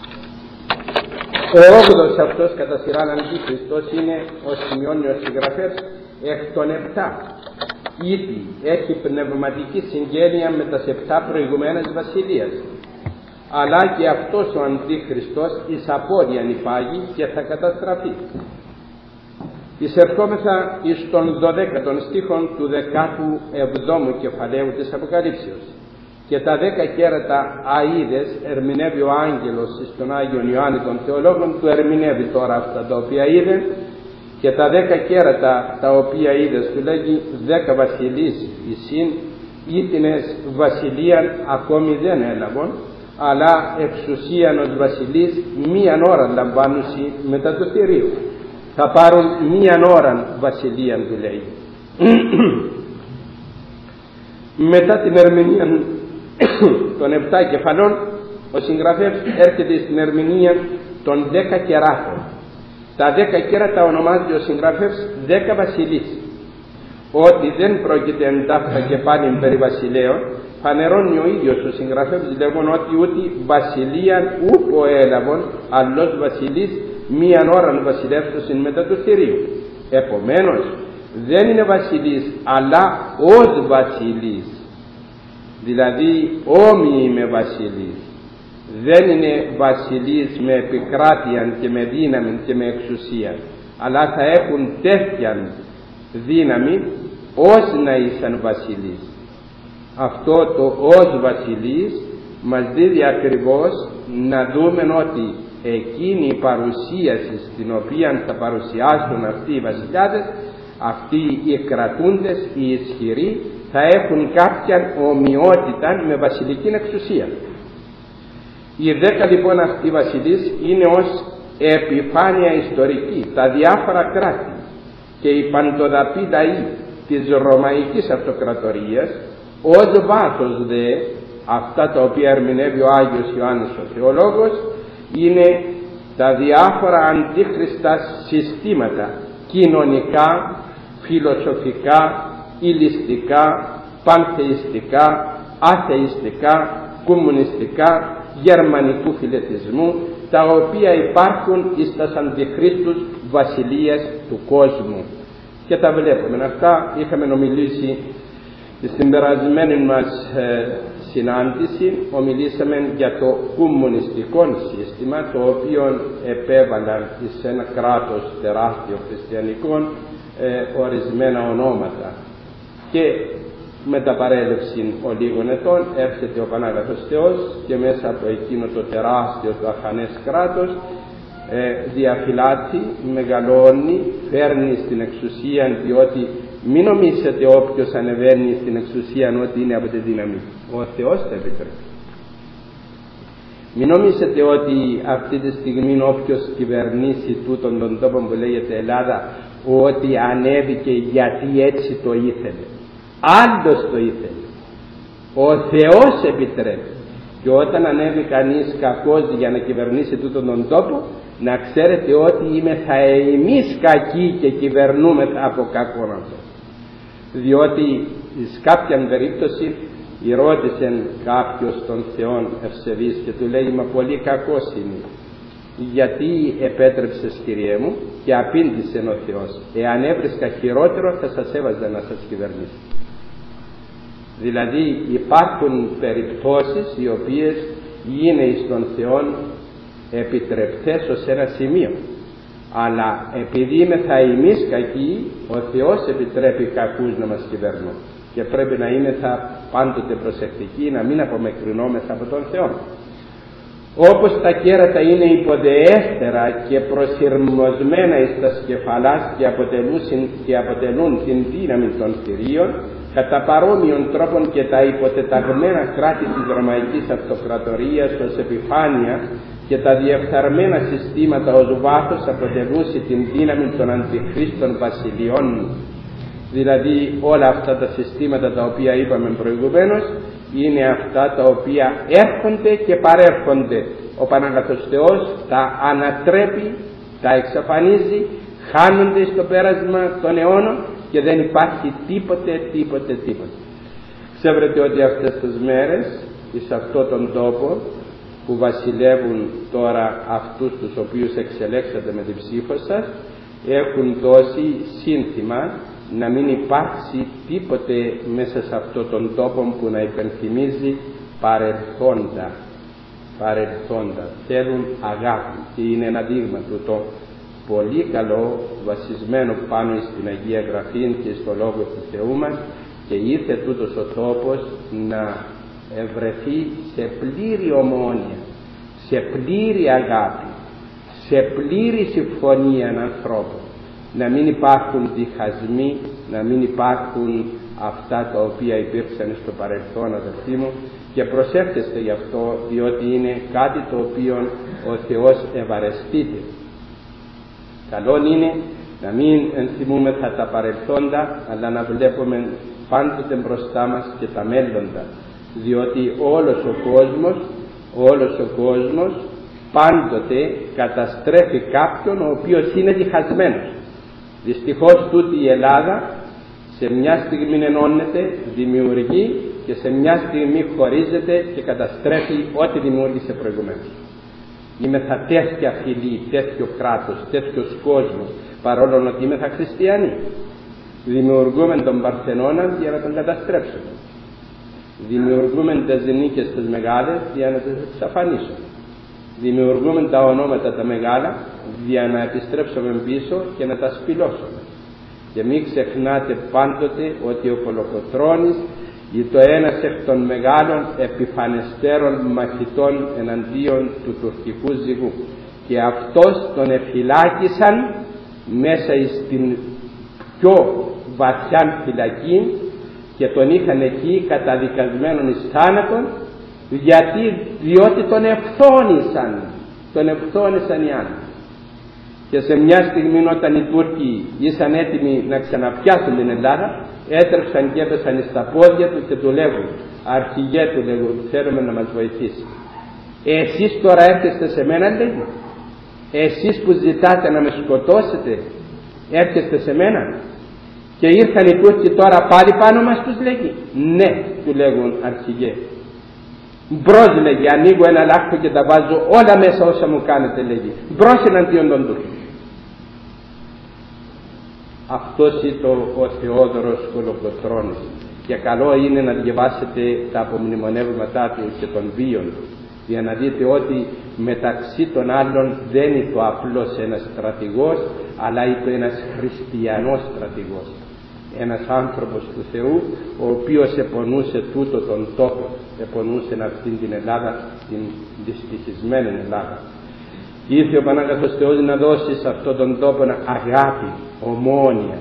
Ο 8ος αυτός κατά σειράν Αντίχριστος είναι, ως σημειώνει ο συγγραφέας, εκ των 7. Ήδη έχει πνευματική συγγένεια με τα 7 προηγουμένες βασιλείες, αλλά και αυτός ο Αντίχριστος εις απώλειαν υπάγει και θα καταστραφεί. Εισερχόμεθα εις τον 12ο στίχον του 17ου κεφαλαίου της Αποκαλύψεως. Και τα 10 κέρατα αΐδες ερμηνεύει ο άγγελος στον Άγιον Ιωάννη των Θεολόγων, του ερμηνεύει τώρα αυτά τα οποία είδε, και τα 10 κέρατα τα οποία είδες του λέγει 10 βασιλείς εισήν, ήτινες βασιλείαν ακόμη δεν έλαβον, αλλά εξουσίαν ως βασιλείς μίαν ώρα λαμβάνουσι μετά το θηρίο. Θα πάρουν μίαν ώραν βασιλείαν του λέει. Μετά την ερμηνεία των 7 κεφαλών, ο συγγραφέας έρχεται στην ερμηνεία των 10 κεράτων. Τα 10 κέρατα ονομάζει ο συγγραφέας 10 βασιλείς. Ότι δεν πρόκειται εντάφτα και πάλι περί βασιλέων, φανερώνει ο ίδιος ο συγγραφέας λέγον ότι ούτε βασιλείαν ούπο έλαβον, αλλός βασιλείς μίαν ώραν βασιλεύσουσιν μετά του θηρίου. Επομένως δεν είναι βασιλείς, αλλά ως βασιλείς, δηλαδή όμοιοι με βασιλείς. Δεν είναι βασιλείς με επικράτεια και με δύναμη και με εξουσία, αλλά θα έχουν τέτοια δύναμη ως να ήσαν βασιλείς. Αυτό το ως βασιλείς μας δίδει ακριβώς να δούμε ότι εκείνη η παρουσίαση στην οποία θα παρουσιάσουν αυτοί οι βασιλιάδες, αυτοί οι κρατούντες, οι ισχυροί, θα έχουν κάποια ομοιότητα με βασιλική εξουσία. Οι 10 λοιπόν αυτοί βασιλείς είναι ως επιφάνεια ιστορική τα διάφορα κράτη και η παντοδαπή λαοί της Ρωμαϊκής Αυτοκρατορίας, ως βάθος δε αυτά τα οποία ερμηνεύει ο Άγιος Ιωάννης ο Θεολόγος, είναι τα διάφορα αντίχριστα συστήματα κοινωνικά, φιλοσοφικά, ηλιστικά, πανθεϊστικά, αθεϊστικά, κομμουνιστικά, γερμανικού φιλετισμού, τα οποία υπάρχουν εις τας αντιχρίστους βασιλείες του κόσμου. Και τα βλέπουμε αυτά. Είχαμε ομιλήσει στην περασμένη μας συνάντηση, ομιλήσαμε για το κομμουνιστικό σύστημα, το οποίο επέβαλαν σε ένα κράτος τεράστιο χριστιανικό ορισμένα ονόματα. Και με τα παρέλευση ολίγων ετών έρχεται ο Πανάγαθος Θεός και μέσα από εκείνο το τεράστιο, το αφανές κράτος διαφυλάττει, μεγαλώνει, φέρνει στην εξουσία, διότι μην νομίζετε όποιος ανεβαίνει στην εξουσία ότι είναι από τη δύναμη. Ο Θεός θα επιτρέπει. Μην νομίζετε ότι αυτή τη στιγμή όποιος κυβερνήσει τούτον τον τόπο που λέγεται Ελλάδα, ότι ανέβηκε γιατί έτσι το ήθελε. Άλλος το ήθελε. Ο Θεός επιτρέπει. Και όταν ανέβει κανείς κακός για να κυβερνήσει τούτον τον τόπο, να ξέρετε ότι είμεθα εμείς κακοί και κυβερνούμε από κακόν αυτό. Διότι εις κάποιαν περίπτωση ρώτησε κάποιος τον Θεόν ευσεβής και του λέει, μα πολύ κακός είναι. Γιατί επέτρεψες, Κύριε μου? Και απήντησε ο Θεός, εάν έβρισκα χειρότερο θα σας έβαζα να σας κυβερνήσει. Δηλαδή υπάρχουν περιπτώσεις οι οποίες είναι εις τον Θεό επιτρεπτές ως ένα σημείο, αλλά επειδή είμεθα εμείς κακοί, ο Θεός επιτρέπει κακούς να μας κυβερνούν και πρέπει να είμεθα πάντοτε προσεκτικοί, να μην απομακρυνόμεθα από τον Θεό. όπως τα κέρατα είναι υποδεέστερα και προσυρμοσμένα εις τα σκεφαλάς και αποτελούν την δύναμη των θηρίων, κατά παρόμοιον τρόπον και τα υποτεταγμένα κράτη της Ρωμαϊκής Αυτοκρατορίας ως επιφάνεια και τα διεφθαρμένα συστήματα ως βάθος αποτελούσε την δύναμη των αντιχρίστων βασιλειών. Δηλαδή όλα αυτά τα συστήματα τα οποία είπαμε προηγουμένως είναι αυτά τα οποία έρχονται και παρέρχονται. Ο Παναγαθός Θεός τα ανατρέπει, τα εξαφανίζει, χάνονται στο πέρασμα των αιώνων και δεν υπάρχει τίποτε. Ξέρετε ότι αυτές τις μέρες εις αυτόν τον τόπο που βασιλεύουν τώρα αυτούς τους οποίους εξελέξατε με την ψήφο σας, έχουν δώσει σύνθημα να μην υπάρξει τίποτε μέσα σε αυτόν τον τόπο που να υπενθυμίζει παρελθόντα. Θέλουν αγάπη και είναι ένα δείγμα του το πολύ καλό βασισμένο πάνω στην Αγία Γραφή και στο Λόγο του Θεού μας, και ήρθε τούτος ο τόπος να ευρεθεί σε πλήρη ομόνοια, σε πλήρη αγάπη, σε πλήρη συμφωνία ανθρώπων. Να μην υπάρχουν διχασμοί, να μην υπάρχουν αυτά τα οποία υπήρξαν στο παρελθόν, αδελφοί μου, και προσεύχεστε γι' αυτό, διότι είναι κάτι το οποίο ο Θεός ευαρεστείται. Καλόν είναι να μην ενθυμούμεθα τα παρελθόντα, αλλά να βλέπουμε πάντοτε μπροστά μας και τα μέλλοντα, διότι όλος ο κόσμος πάντοτε καταστρέφει κάποιον ο οποίος είναι διχασμένος. Δυστυχώς τούτη η Ελλάδα σε μια στιγμή ενώνεται, δημιουργεί, και σε μια στιγμή χωρίζεται και καταστρέφει ό,τι δημιούργησε προηγουμένως. Είμεθα τέτοια φυλή, τέτοιο κράτος, τέτοιος κόσμος, παρόλο ότι είμεθα χριστιανοί. Δημιουργούμε τον Παρθενώνα για να τον καταστρέψουμε. Δημιουργούμε τις νίκες τις μεγάλες για να τις εξαφανίσουμε. Δημιουργούμε τα ονόματα τα μεγάλα για να επιστρέψουμε πίσω και να τα σπηλώσουμε. Και μην ξεχνάτε πάντοτε ότι ο Κολοκοτρώνης ή το ένας εκ των μεγάλων επιφανεστέρων μαχητών εναντίον του τουρκικού ζυγού, και αυτός τον εφυλάκησαν μέσα στην πιο βαθιά φυλακή και τον είχαν εκεί καταδικασμένον εις θάνατον, διότι τον ευθώνησαν οι άνθρωποι. Και σε μια στιγμή όταν οι Τούρκοι ήσαν έτοιμοι να ξαναπιάσουν την Ελλάδα, έτρεψαν και έπεσαν στα πόδια του και του λέγουν, αρχηγέ του λέγουν, θέλουμε να μας βοηθήσει. Εσείς τώρα έρχεστε σε μένα, λέγει, εσείς που ζητάτε να με σκοτώσετε έρχεστε σε μένα? Και ήρθαν οι Τούρκοι τώρα πάλι πάνω μας, τους λέγει. Ναι, του λέγουν, αρχηγέ. Μπρος, λέγει, ανοίγω ένα λάκκο και τα βάζω όλα μέσα όσα μου κάνετε, λέγει. Μπρος εναντίον των Τούρκων. Αυτός ήταν ο Θεόδωρος Κολοκοτρώνης, και καλό είναι να διαβάσετε τα απομνημονεύματά του και των βίων του, για να δείτε ότι μεταξύ των άλλων δεν είναι απλώς ένας στρατηγός, αλλά είναι ένας χριστιανός στρατηγός, ένας άνθρωπος του Θεού, ο οποίος επονούσε τούτο τον τόπο, επονούσε αυτήν την Ελλάδα, την δυστυχισμένη Ελλάδα. Ήρθε ο Πανάγαθος Θεός να δώσει σε αυτόν τον τόπο αγάπη, ομόνοια,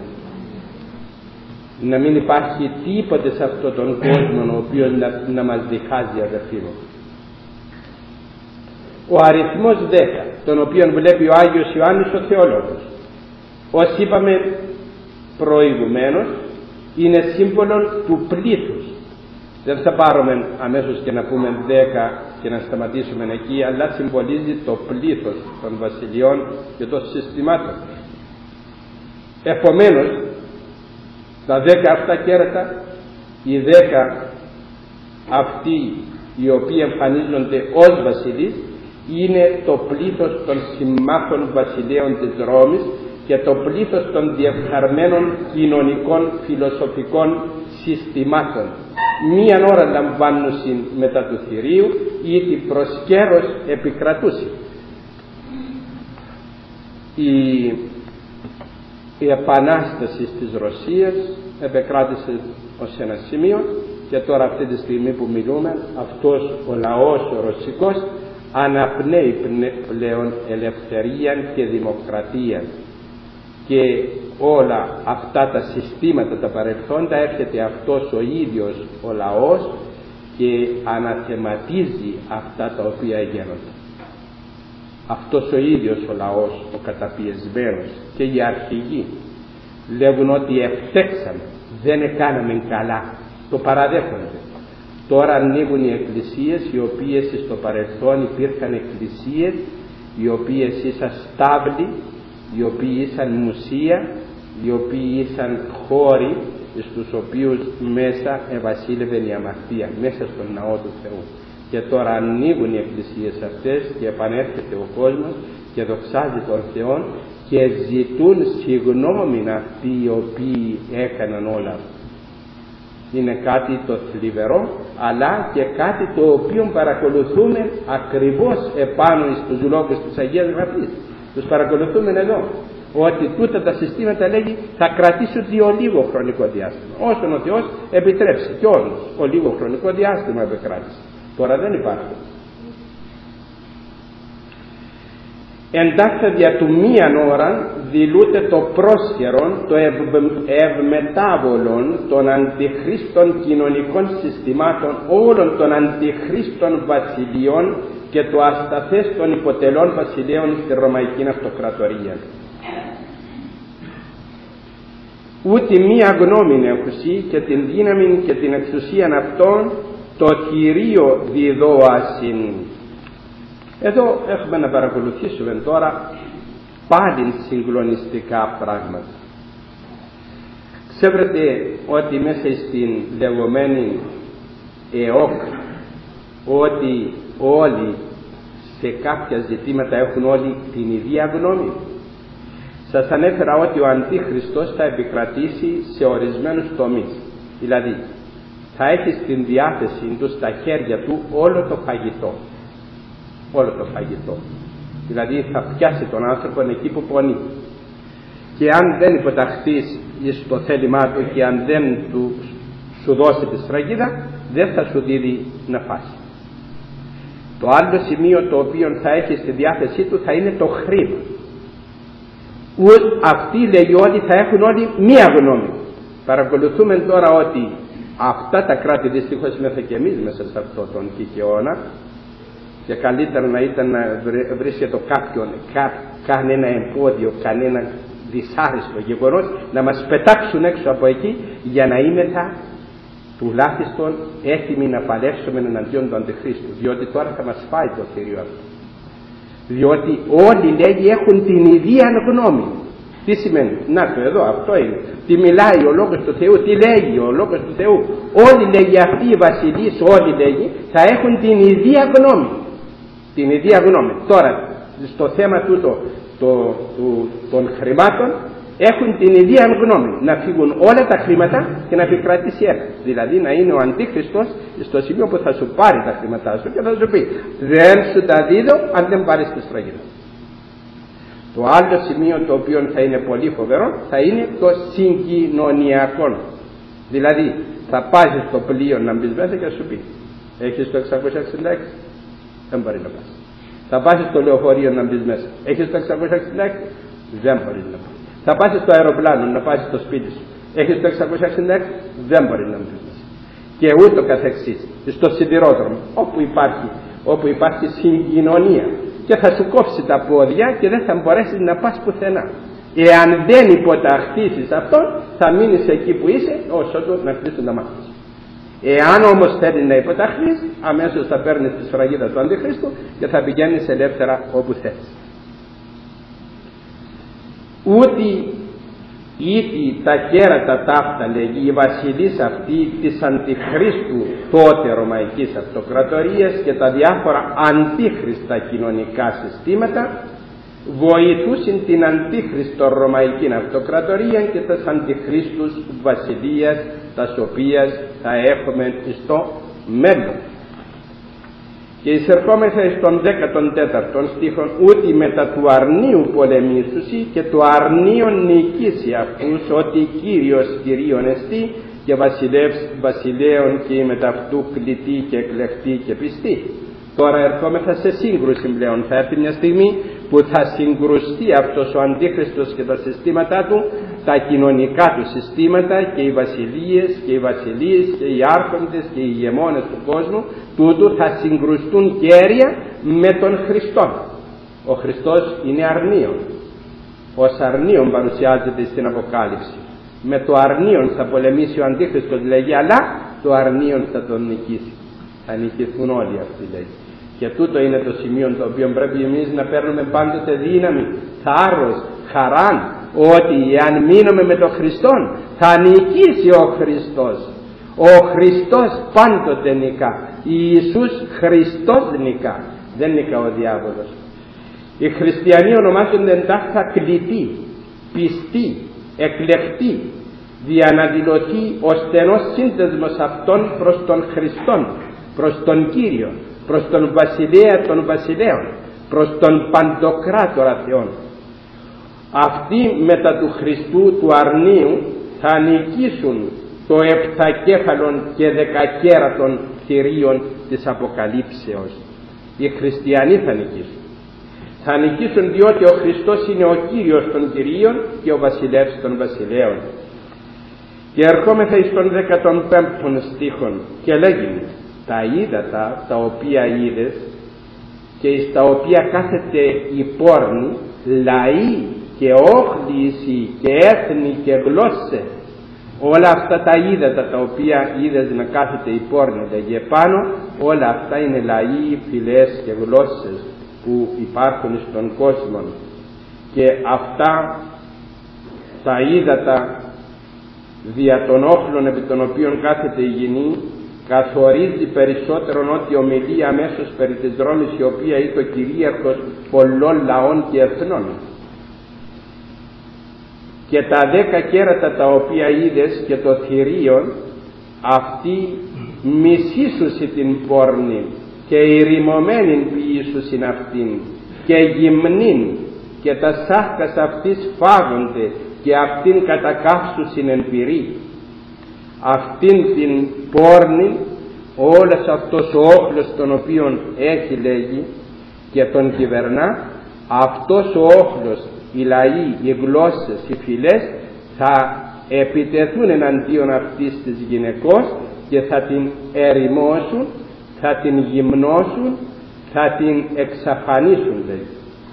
να μην υπάρχει τίποτε σε αυτόν τον κόσμο ο οποίος να μας διχάζει, αδερφοί μου. Ο αριθμός 10, τον οποίον βλέπει ο Άγιος Ιωάννης ο Θεολόγος, ως είπαμε προηγουμένως, είναι σύμβολο του πλήθους. Δεν θα πάρουμε αμέσως και να πούμε 10 και να σταματήσουμε εκεί, αλλά συμβολίζει το πλήθος των βασιλειών και των συστημάτων. Επομένως, τα 10 αυτά κέρατα, οι 10 αυτοί οι οποίοι εμφανίζονται ως βασιλείς, είναι το πλήθος των συμμάχων βασιλείων της Ρώμης και το πλήθος των διεφθαρμένων κοινωνικών φιλοσοφικών συστημάτων. Μίαν ώρα λαμβάνουσιν μετά του θηρίου ή την προσκέρος επικρατούσιν. Η επανάσταση της Ρωσίας επεκράτησε ως ένα σημείο, και τώρα αυτή τη στιγμή που μιλούμε αυτός ο λαός ο ρωσικός αναπνέει πλέον ελευθερία και δημοκρατία και όλα αυτά τα συστήματα τα παρελθόντα, έρχεται αυτός ο ίδιος ο λαός και αναθεματίζει αυτά τα οποία γίνονται. Αυτός ο ίδιος ο λαός, ο καταπιεσμένος, και οι αρχηγοί λέγουν ότι ευτέξαμε, δεν έκαναμε καλά, το παραδέχονται. Τώρα ανοίγουν οι εκκλησίες, οι οποίες στο παρελθόν υπήρχαν εκκλησίες οι οποίες ήσαν στάβλοι, οι οποίοι ήσαν μουσεία, οι οποίοι ήσαν χώροι στους οποίους μέσα ευασίλευε η αμαρτία, μέσα στον ναό του Θεού. Και τώρα ανοίγουν οι εκκλησίες αυτές και επανέρχεται ο κόσμος και δοξάζει τον Θεό και ζητούν συγγνώμη αυτοί οι οποίοι έκαναν όλα αυτά. Είναι κάτι το θλιβερό, αλλά και κάτι το οποίο παρακολουθούμε ακριβώς επάνω στους λόγους της Αγίας Γραφής. Τους παρακολουθούμε εδώ, ότι τούτα τα συστήματα, λέγει, θα κρατήσουν λίγο χρονικό διάστημα, όσον ο Θεός επιτρέψει. Και όλους ο λίγο χρονικό διάστημα επεκράτησε. Τώρα δεν υπάρχει. Εντάξει, δια του μίαν ώραν δηλούται το πρόσχερον, το ευμετάβολον των αντιχρίστων κοινωνικών συστημάτων, όλων των αντιχρίστων βασιλείων και το ασταθές των υποτελών βασιλείων στη Ρωμαϊκή Αυτοκρατορία. Ούτε μία γνώμη έχουσι και την δύναμη και την εξουσία αυτών το Κυρίο διδόασιν. Εδώ έχουμε να παρακολουθήσουμε τώρα πάλι συγκλονιστικά πράγματα. Ξέρετε ότι μέσα στην λεγόμενη ΕΟΚ, ότι όλοι σε κάποια ζητήματα έχουν όλοι την ίδια γνώμη. Σας ανέφερα ότι ο Αντίχριστος θα επικρατήσει σε ορισμένους τομείς. Δηλαδή θα έχει στην διάθεση του, στα χέρια του, όλο το φαγητό. Όλο το φαγητό. Δηλαδή θα πιάσει τον άνθρωπο εκεί που πονεί. Και αν δεν υποταχθείς στο θέλημά του και αν δεν σου δώσει τη σφραγίδα, δεν θα σου δίδει να φάσει. Το άλλο σημείο το οποίο θα έχει στη διάθεσή του θα είναι το χρήμα. Αυτοί, λέει, όλοι θα έχουν όλοι μία γνώμη. Παρακολουθούμε τώρα ότι αυτά τα κράτη, δυστυχώς μέσα και εμείς μέσα σε αυτόν τον κικαιώνα, και καλύτερα να ήταν να βρίσκεται κάποιον, κανένα εμπόδιο, κανένα δυσάρεστο γεγονός, να μας πετάξουν έξω από εκεί, για να είμεθα τουλάχιστον έτοιμοι να παλέψουμε εναντίον του Αντιχρίστου, διότι τώρα θα μας φάει το θηρίο αυτό. Διότι όλοι, λέγει, έχουν την ίδια γνώμη. Τι σημαίνει? Να το εδώ, αυτό είναι. Τι μιλάει ο Λόγος του Θεού, τι λέγει ο Λόγος του Θεού. Όλοι, λέγει, αυτοί οι βασιλείς, όλοι, λέγει, θα έχουν την ίδια γνώμη. Την ίδια γνώμη. Τώρα, στο θέμα τούτο των χρημάτων, έχουν την ίδια γνώμη. Να φύγουν όλα τα χρήματα και να επικρατήσει ένα. Δηλαδή να είναι ο Αντίχριστος στο σημείο που θα σου πάρει τα χρήματά σου και θα σου πει: δεν σου τα δίδω αν δεν πάρεις τη σφραγίδα. Το άλλο σημείο το οποίο θα είναι πολύ φοβερό θα είναι το συγκοινωνιακό. Δηλαδή θα πας στο πλοίο να μπεις μέσα και θα σου πει: έχεις το 666? Δεν μπορεί να πας. Θα πας στο λεωφορείο να μπεις μέσα. Έχεις το 666? Δεν μπορεί να πας. Θα πας στο αεροπλάνο να πας στο σπίτι σου. Έχεις το 666? Δεν μπορεί να μπεις μέσα. Και ούτω καθεξής. Στο σιδηρόδρομο, όπου υπάρχει συγκοινωνία, και θα σου κόψει τα πόδια και δεν θα μπορέσεις να πας πουθενά. Εάν δεν υποταχθήσεις αυτό, θα μείνεις εκεί που είσαι όσο να κλείσουν τα μάτια σου. Εάν όμως θέλεις να υποταχθείς, αμέσως θα παίρνεις τη σφραγίδα του Αντιχρίστου και θα πηγαίνεις ελεύθερα όπου θέλεις. Ούτε ήτι τα κέρατα ταύτα, λέγει, οι βασιλείς αυτοί της Αντιχρίστου τότε Ρωμαϊκής Αυτοκρατορίας και τα διάφορα αντίχριστα κοινωνικά συστήματα βοηθούσαν την αντίχριστο Ρωμαϊκή Αυτοκρατορία και τις αντιχρίστους βασιλείας, τα οποίες θα έχουμε στο μέλλον. Και εισερχόμεθα στον 14ο στίχο, ούτε μετά του αρνίου πολεμήσουσι και του αρνίον νικήσει αυτούς, ότι Κύριος Κυρίων εστί και βασιλεύς βασιλέων και μετ' αυτού κλητή και εκλεκτή και πιστή. Τώρα ερχόμεθα σε σύγκρουση πλέον. Θα έρθει μια στιγμή που θα συγκρουστεί αυτός ο Αντίχριστος και τα συστήματά του, τα κοινωνικά του συστήματα και οι βασιλείες και οι βασιλείς και οι άρχοντες και οι ηγεμόνες του κόσμου, τούτου θα συγκρουστούν κέρια με τον Χριστό. Ο Χριστός είναι αρνίον. Ως αρνίον παρουσιάζεται στην Αποκάλυψη. Με το αρνίον θα πολεμήσει ο Αντίχριστος, λέγει, αλλά το αρνίον θα τον νικήσει. Θα νικηθούν όλοι αυτοί, λέει. Και τούτο είναι το σημείο το οποίο πρέπει εμείς να παίρνουμε πάντοτε δύναμη, θάρρος, χαράν, ότι εάν μείνουμε με τον Χριστόν θα νικήσει ο Χριστός. Ο Χριστός πάντοτε νικά. Ιησούς Χριστός νικά. Δεν νικά ο διάβολος. Οι χριστιανοί ονομάζονται εντάχθα κλητοί, πιστοί, εκλεκτοί, δια να δηλωθεί ο στενός σύνδεσμος αυτών προς τον Χριστόν, προς τον Κύριο, προς τον βασιλέα των βασιλέων, προς τον παντοκράτορα Θεόν. Αυτοί μετά του Χριστού του αρνίου θα νικήσουν το επτακέφαλον και δεκακέρατον θηρίων της Αποκαλύψεως. Οι χριστιανοί θα νικήσουν. Θα νικήσουν διότι ο Χριστός είναι ο Κύριος των Κυρίων και ο βασιλεύς των βασιλέων. Και ερχόμεθα εις τον 15ο στίχον και λέγει, τα ύδατα τα οποία είδες και εις τα οποία κάθεται η πόρνη, λαοί και όχληση και έθνη και γλώσσες, όλα αυτά τα ύδατα τα οποία είδες να κάθεται η πόρνη, λέγε πάνω, όλα αυτά είναι λαοί, φυλές και γλώσσες που υπάρχουν στον κόσμο. Και αυτά τα ύδατα δια των όχλων επί των οποίων κάθεται η γηνή καθορίζει περισσότερον ότι ομιλεί αμέσως περί της Ρώμης, η οποία είναι ο κυρίαρχος πολλών λαών και εθνών. Και τα 10 κέρατα τα οποία είδες και το θηρίον, αυτή μισήσουσι την πόρνη και ηρημωμένην ποιήσουσιν αυτήν και γυμνήν, και τα σάχκας αυτής φάγονται και αυτήν κατακάψουσιν εν πυρί. Αυτήν την πόρνη, όλος αυτός ο όχλος τον οποίον έχει, λέγει, και τον κυβερνά, αυτός ο όχλος, οι λαοί, οι γλώσσες, οι φυλές θα επιτεθούν εναντίον αυτής της γυναικός και θα την ερημώσουν, θα την γυμνώσουν, θα την εξαφανίσουν, λέει.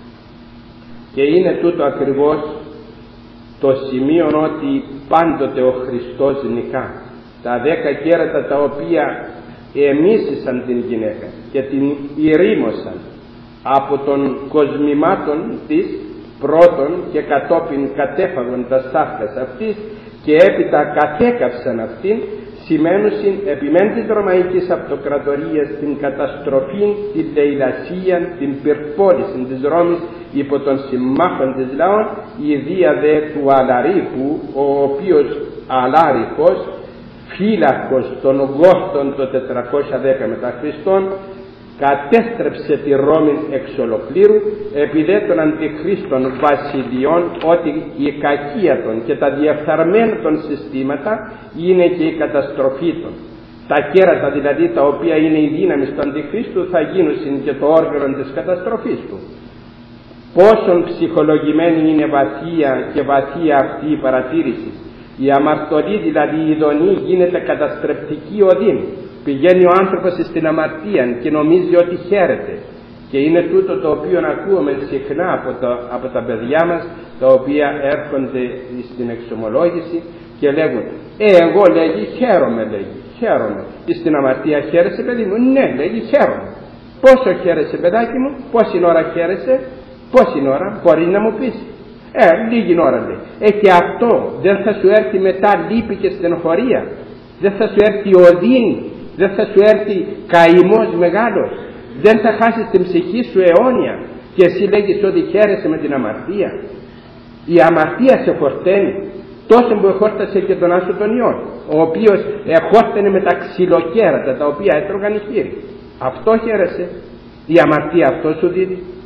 Και είναι τούτο ακριβώς το σημείο ότι πάντοτε ο Χριστός νικά. Τα 10 κέρατα τα οποία εμίσησαν την γυναίκα και την ηρήμωσαν από των κοσμημάτων της πρώτον και κατόπιν κατέφαγον τα στάχτας αυτής και έπειτα κατέκαυσαν αυτήν, σημαίνουσιν επιμέν της Ρωμαϊκής Αυτοκρατορίας την καταστροφή, την λαιλασία, την πυρπόληση της Ρώμης υπό των συμμάχων της λαών, η δία δε του Αλαρίχου, ο οποίος Αλάριχος, φύλακος των Γόστων το 410 μετά Χριστόν, κατέστρεψε τη Ρώμη εξ ολοκλήρου, επειδή των αντιχρίστων βασιλειών, ότι η κακία των και τα διαφθαρμένα των συστήματα είναι και η καταστροφή των. Τα κέρατα δηλαδή τα οποία είναι η δύναμη του αντιχρίστου θα γίνουν και το όργανο της καταστροφής του. Πόσον ψυχολογημένη είναι βαθία αυτή η παρατήρηση. Η αμαρτωλή δηλαδή η ειδονή γίνεται καταστρεπτική οδύνη. Πηγαίνει ο άνθρωπος στην αμαρτία και νομίζει ότι χαίρεται. Και είναι τούτο το οποίο ακούμε συχνά από τα παιδιά μας, τα οποία έρχονται στην εξομολόγηση και λέγουν εγώ, λέγει, χαίρομαι, λέγει, χαίρομαι. Στην αμαρτία χαίρεσαι, παιδί μου? Ναι, λέγει, χαίρομαι. Πόσο χαίρεσαι, παιδάκι μου? Πόση ώρα χαίρεσαι? Πόση ώρα? Μπορεί να μου πεις? Λίγη ώρα, λέει. Και αυτό δεν θα σου έρθει μετά λύπη και στενοχωρία? Δεν θα σου έρθει οδύνη? Δεν θα σου έρθει καημός μεγάλος? Δεν θα χάσεις την ψυχή σου αιώνια? Και εσύ λέγεις ότι χαίρεσαι με την αμαρτία? Η αμαρτία σε χορταίνει τόσο που εχόρτασε και τον Άσο τον Υιόν, ο οποίος εχόρταινε με τα ξυλοκέρατα τα οποία έτρωγαν οι χείροι. Αυτό χαίρεσαι? Η αμαρτία αυτό σου δίδει?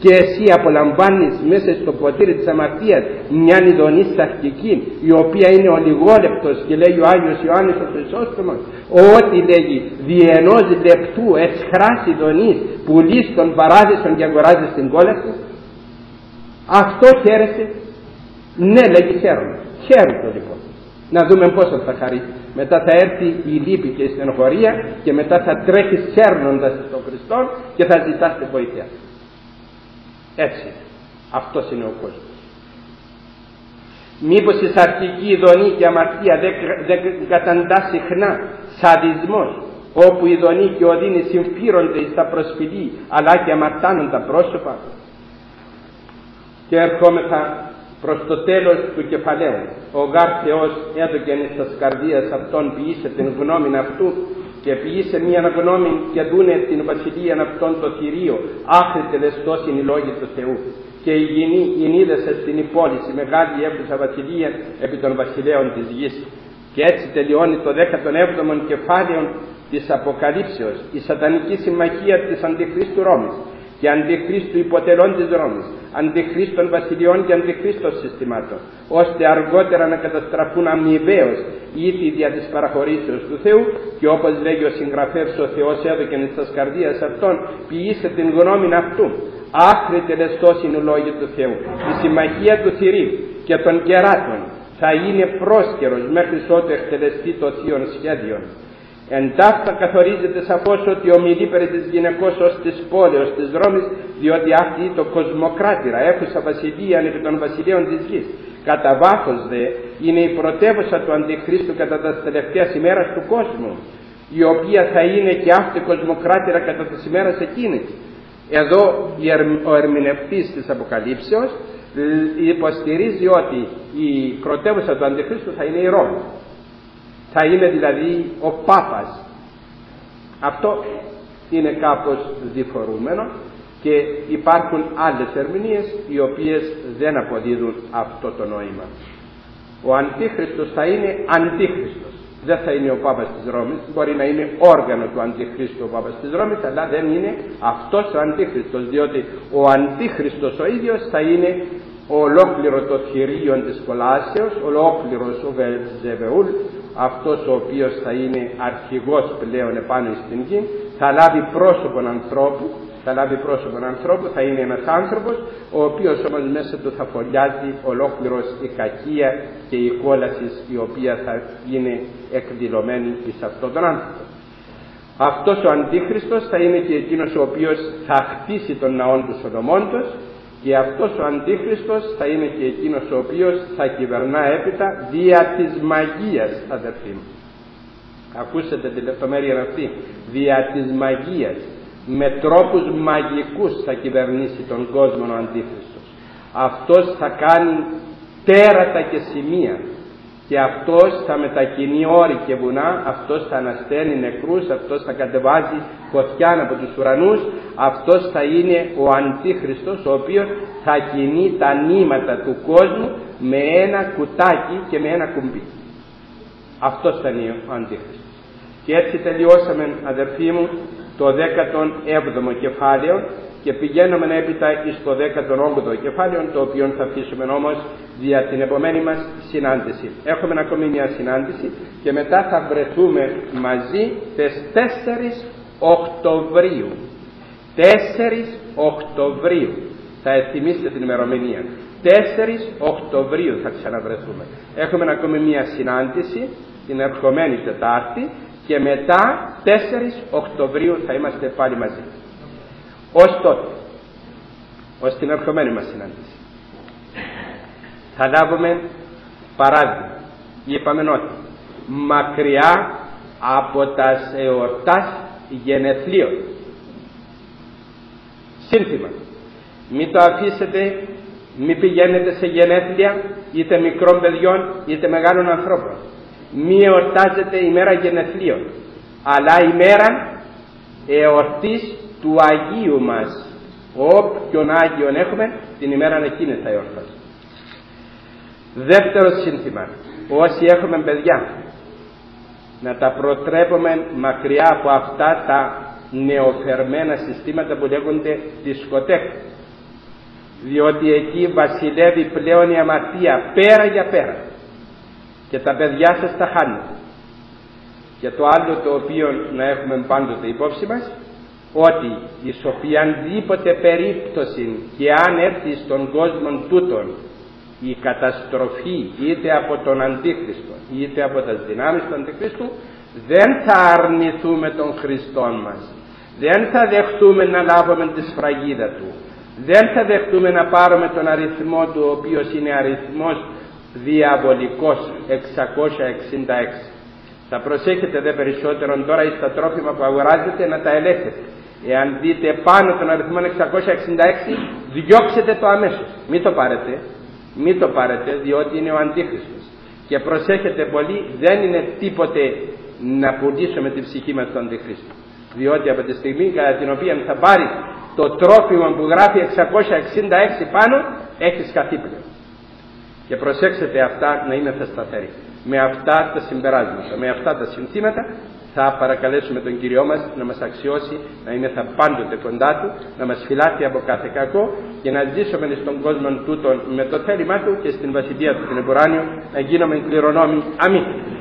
και εσύ απολαμβάνεις μέσα στο ποτήρι της αμαρτίας μια ειδονή σαρκική, η οποία είναι ολιγόλεπτος, και λέει ο Άγιος Ιωάννης ο Χρυσόστομος ότι λέγει δι' ενός λεπτού εσχράς ειδονής πουλείς τον παράδεισον και αγοράζεις την κόλαση. Αυτό χαίρεσαι? Ναι, λέγει χαίρομαι. Χαίρομαι λοιπόν. Να δούμε πόσο θα χαρεί. Μετά θα έρθει η λύπη και η στενοχωρία και μετά θα τρέχεις σέρνοντας στον Χριστό και θα ζητάς την βοήθεια. Έτσι. Αυτός είναι ο κόσμος. Μήπως η σαρκική ειδονή και αμαρτία δεν καταντά συχνά σαδισμός, όπου η ειδονή και ο οδύνη συμφύρονται εις τα προσφυλή αλλά και αμαρτάνουν τα πρόσωπα? Και ερχόμεθα προς το τέλος του κεφαλαίου. Ο γάρ Θεός έδωκεν εις τας καρδίας αυτών ποιήσε την γνώμην αυτού, και ποιήσε μίαν γνώμη και δούνε την βασιλείαν αυτών το θηρίο, άχρη τελεστός είναι οι λόγοι του Θεού. Και η γηνή γινίδεσε στην υπόλοιση μεγάλη αίχουσα βασιλεία επί των βασιλέων της γης. Και έτσι τελειώνει το 17ο κεφάλαιο της Αποκαλύψεως, η σατανική συμμαχία της Αντιχρίστου Ρώμης και Αντιχρίστου υποτελών της Ρώμης, Αντιχρίστων βασιλειών και Αντιχρίστων συστημάτων, ώστε αργότερα να καταστραφούν αμοιβαίως ήδη δια της παραχωρήσεως του Θεού, και όπως λέγει ο συγγραφέας, ο Θεός έδωκεν εις τας καρδίας αυτών ποιήσε την γνώμην αυτού, άχρη τελεστός είναι ο λόγοι του Θεού. Η συμμαχία του θηρίου και των κεράτων θα είναι πρόσκαιρος μέχρι ότου εκτελεστεί το θείον σχέδιον. Εν ταύτα καθορίζεται σαφώς ότι ομιλεί περί της γυναικός ως της πόλεως της Ρώμης, διότι αυτή το κοσμοκράτηρα έχουσα βασιλεία επί των βασιλείων της γης. Κατά βάθος δε είναι η πρωτεύουσα του Αντιχρίστου κατά τα τελευταίας ημέρας του κόσμου, η οποία θα είναι και αυτή κοσμοκράτηρα κατά τις ημέρας εκείνης. Εδώ ο ερμηνευτής της Αποκαλύψεως υποστηρίζει ότι η πρωτεύουσα του Αντιχρίστου θα είναι η Ρώμη. Θα είναι δηλαδή ο Πάπας. Αυτό είναι κάπως διφορούμενο και υπάρχουν άλλες ερμηνείες οι οποίες δεν αποδίδουν αυτό το νόημα. Ο Αντίχριστος θα είναι Αντίχριστος. Δεν θα είναι ο Πάπας της Ρώμης. Μπορεί να είναι όργανο του Αντιχρίστου ο Πάπας της Ρώμης, αλλά δεν είναι αυτός ο Αντίχριστος, διότι ο Αντίχριστος ο ίδιος θα είναι ολόκληρο το θηρίον της κολάσεως, ολόκληρος ο Βελζεβεούλ, αυτός ο οποίος θα είναι αρχηγός πλέον επάνω στην γη, θα λάβει πρόσωπον ανθρώπου, θα είναι ένας άνθρωπος, ο οποίος όμως μέσα του θα φωλιάζει ολόκληρος η κακία και η κόλαση, η οποία θα είναι εκδηλωμένη εις αυτόν τον άνθρωπο. Αυτός ο Αντίχριστος θα είναι και εκείνος ο οποίος θα χτίσει τον ναόν του Σοδομώντος, και αυτός ο Αντίχριστος θα είναι και εκείνος ο οποίος θα κυβερνά έπειτα δια της μαγείας, αδερφοί μου. Ακούσατε τη λεπτομέρεια αυτή. Δια της μαγείας, με τρόπους μαγικούς θα κυβερνήσει τον κόσμο ο Αντίχριστος. Αυτός θα κάνει τέρατα και σημεία, και αυτός θα μετακινεί όρη και βουνά, αυτός θα ανασταίνει νεκρούς, αυτός θα κατεβάζει φωτιά από τους ουρανούς, αυτός θα είναι ο Αντίχριστος, ο οποίος θα κινεί τα νήματα του κόσμου με ένα κουτάκι και με ένα κουμπί. Αυτός θα είναι ο Αντίχριστος. Και έτσι τελειώσαμε, αδερφοί μου, το 17ο κεφάλαιο και πηγαίνουμε έπειτα στο 18ο κεφάλαιο, το οποίο θα αφήσουμε όμως για την επομένη μας συνάντηση. Έχουμε ακόμη μια συνάντηση και μετά θα βρεθούμε μαζί τις 4 Οκτωβρίου. 4 Οκτωβρίου. Θα θυμίσετε την ημερομηνία. 4 Οκτωβρίου θα ξαναβρεθούμε. Έχουμε ακόμη μια συνάντηση την ερχομένη Τετάρτη και μετά 4 Οκτωβρίου θα είμαστε πάλι μαζί. Ως τότε, ως την ερχομένη μας συνάντηση, θα λάβουμε παράδειγμα. Είπαμε ότι μακριά από τα εορτάς γενεθλίων, σύνθημα, μην το αφήσετε, μην πηγαίνετε σε γενέθλια είτε μικρών παιδιών είτε μεγάλων ανθρώπων. Μη εορτάζετε ημέρα γενεθλίων, αλλά ημέρα εορτής του Αγίου μας. Όποιον Άγιον έχουμε, την ημέρα εκείνη θα εορτάζει. Δεύτερο σύνθημα, όσοι έχουμε παιδιά, να τα προτρέπουμε μακριά από αυτά τα νεοφερμένα συστήματα που λέγονται δισκοτέκ. διότι εκεί βασιλεύει πλέον η αμαρτία πέρα για πέρα και τα παιδιά σας τα χάνετε. Και το άλλο το οποίο να έχουμε πάντοτε υπόψη μας, ότι εις οποιαδήποτε περίπτωση και αν έρθει στον κόσμο τούτον η καταστροφή είτε από τον Αντίχριστο είτε από τις δυνάμεις του Αντιχρίστου, δεν θα αρνηθούμε τον Χριστό μας, δεν θα δεχτούμε να λάβουμε τη σφραγίδα του, δεν θα δεχτούμε να πάρουμε τον αριθμό του, ο οποίος είναι αριθμός διαβολικός 666. Θα προσέχετε δε περισσότερο τώρα εις τα τρόφιμα που αγοράζετε να τα ελέγχετε. Εάν δείτε πάνω τον αριθμό 666, διώξετε το αμέσως. Μην το πάρετε, διότι είναι ο Αντίχριστος. Και προσέχετε πολύ, δεν είναι τίποτε να πουλήσουμε την ψυχή μας στον Αντιχρίστο. Διότι από τη στιγμή κατά την οποία θα πάρεις το τρόφιμο που γράφει 666 πάνω, έχεις χαθεί πλέον. Και προσέξτε αυτά να είναι σταθεροί. Με αυτά τα συμπεράσματα, με αυτά τα συνθήματα, θα παρακαλέσουμε τον Κύριό μας να μας αξιώσει, να είναι θα πάντοτε κοντά Του, να μας φυλάτει από κάθε κακό και να ζήσουμε στον κόσμο τούτον με το θέλημά Του και στην βασιλεία Του την Εμποράνιο να γίνουμε κληρονόμοι. Αμήν.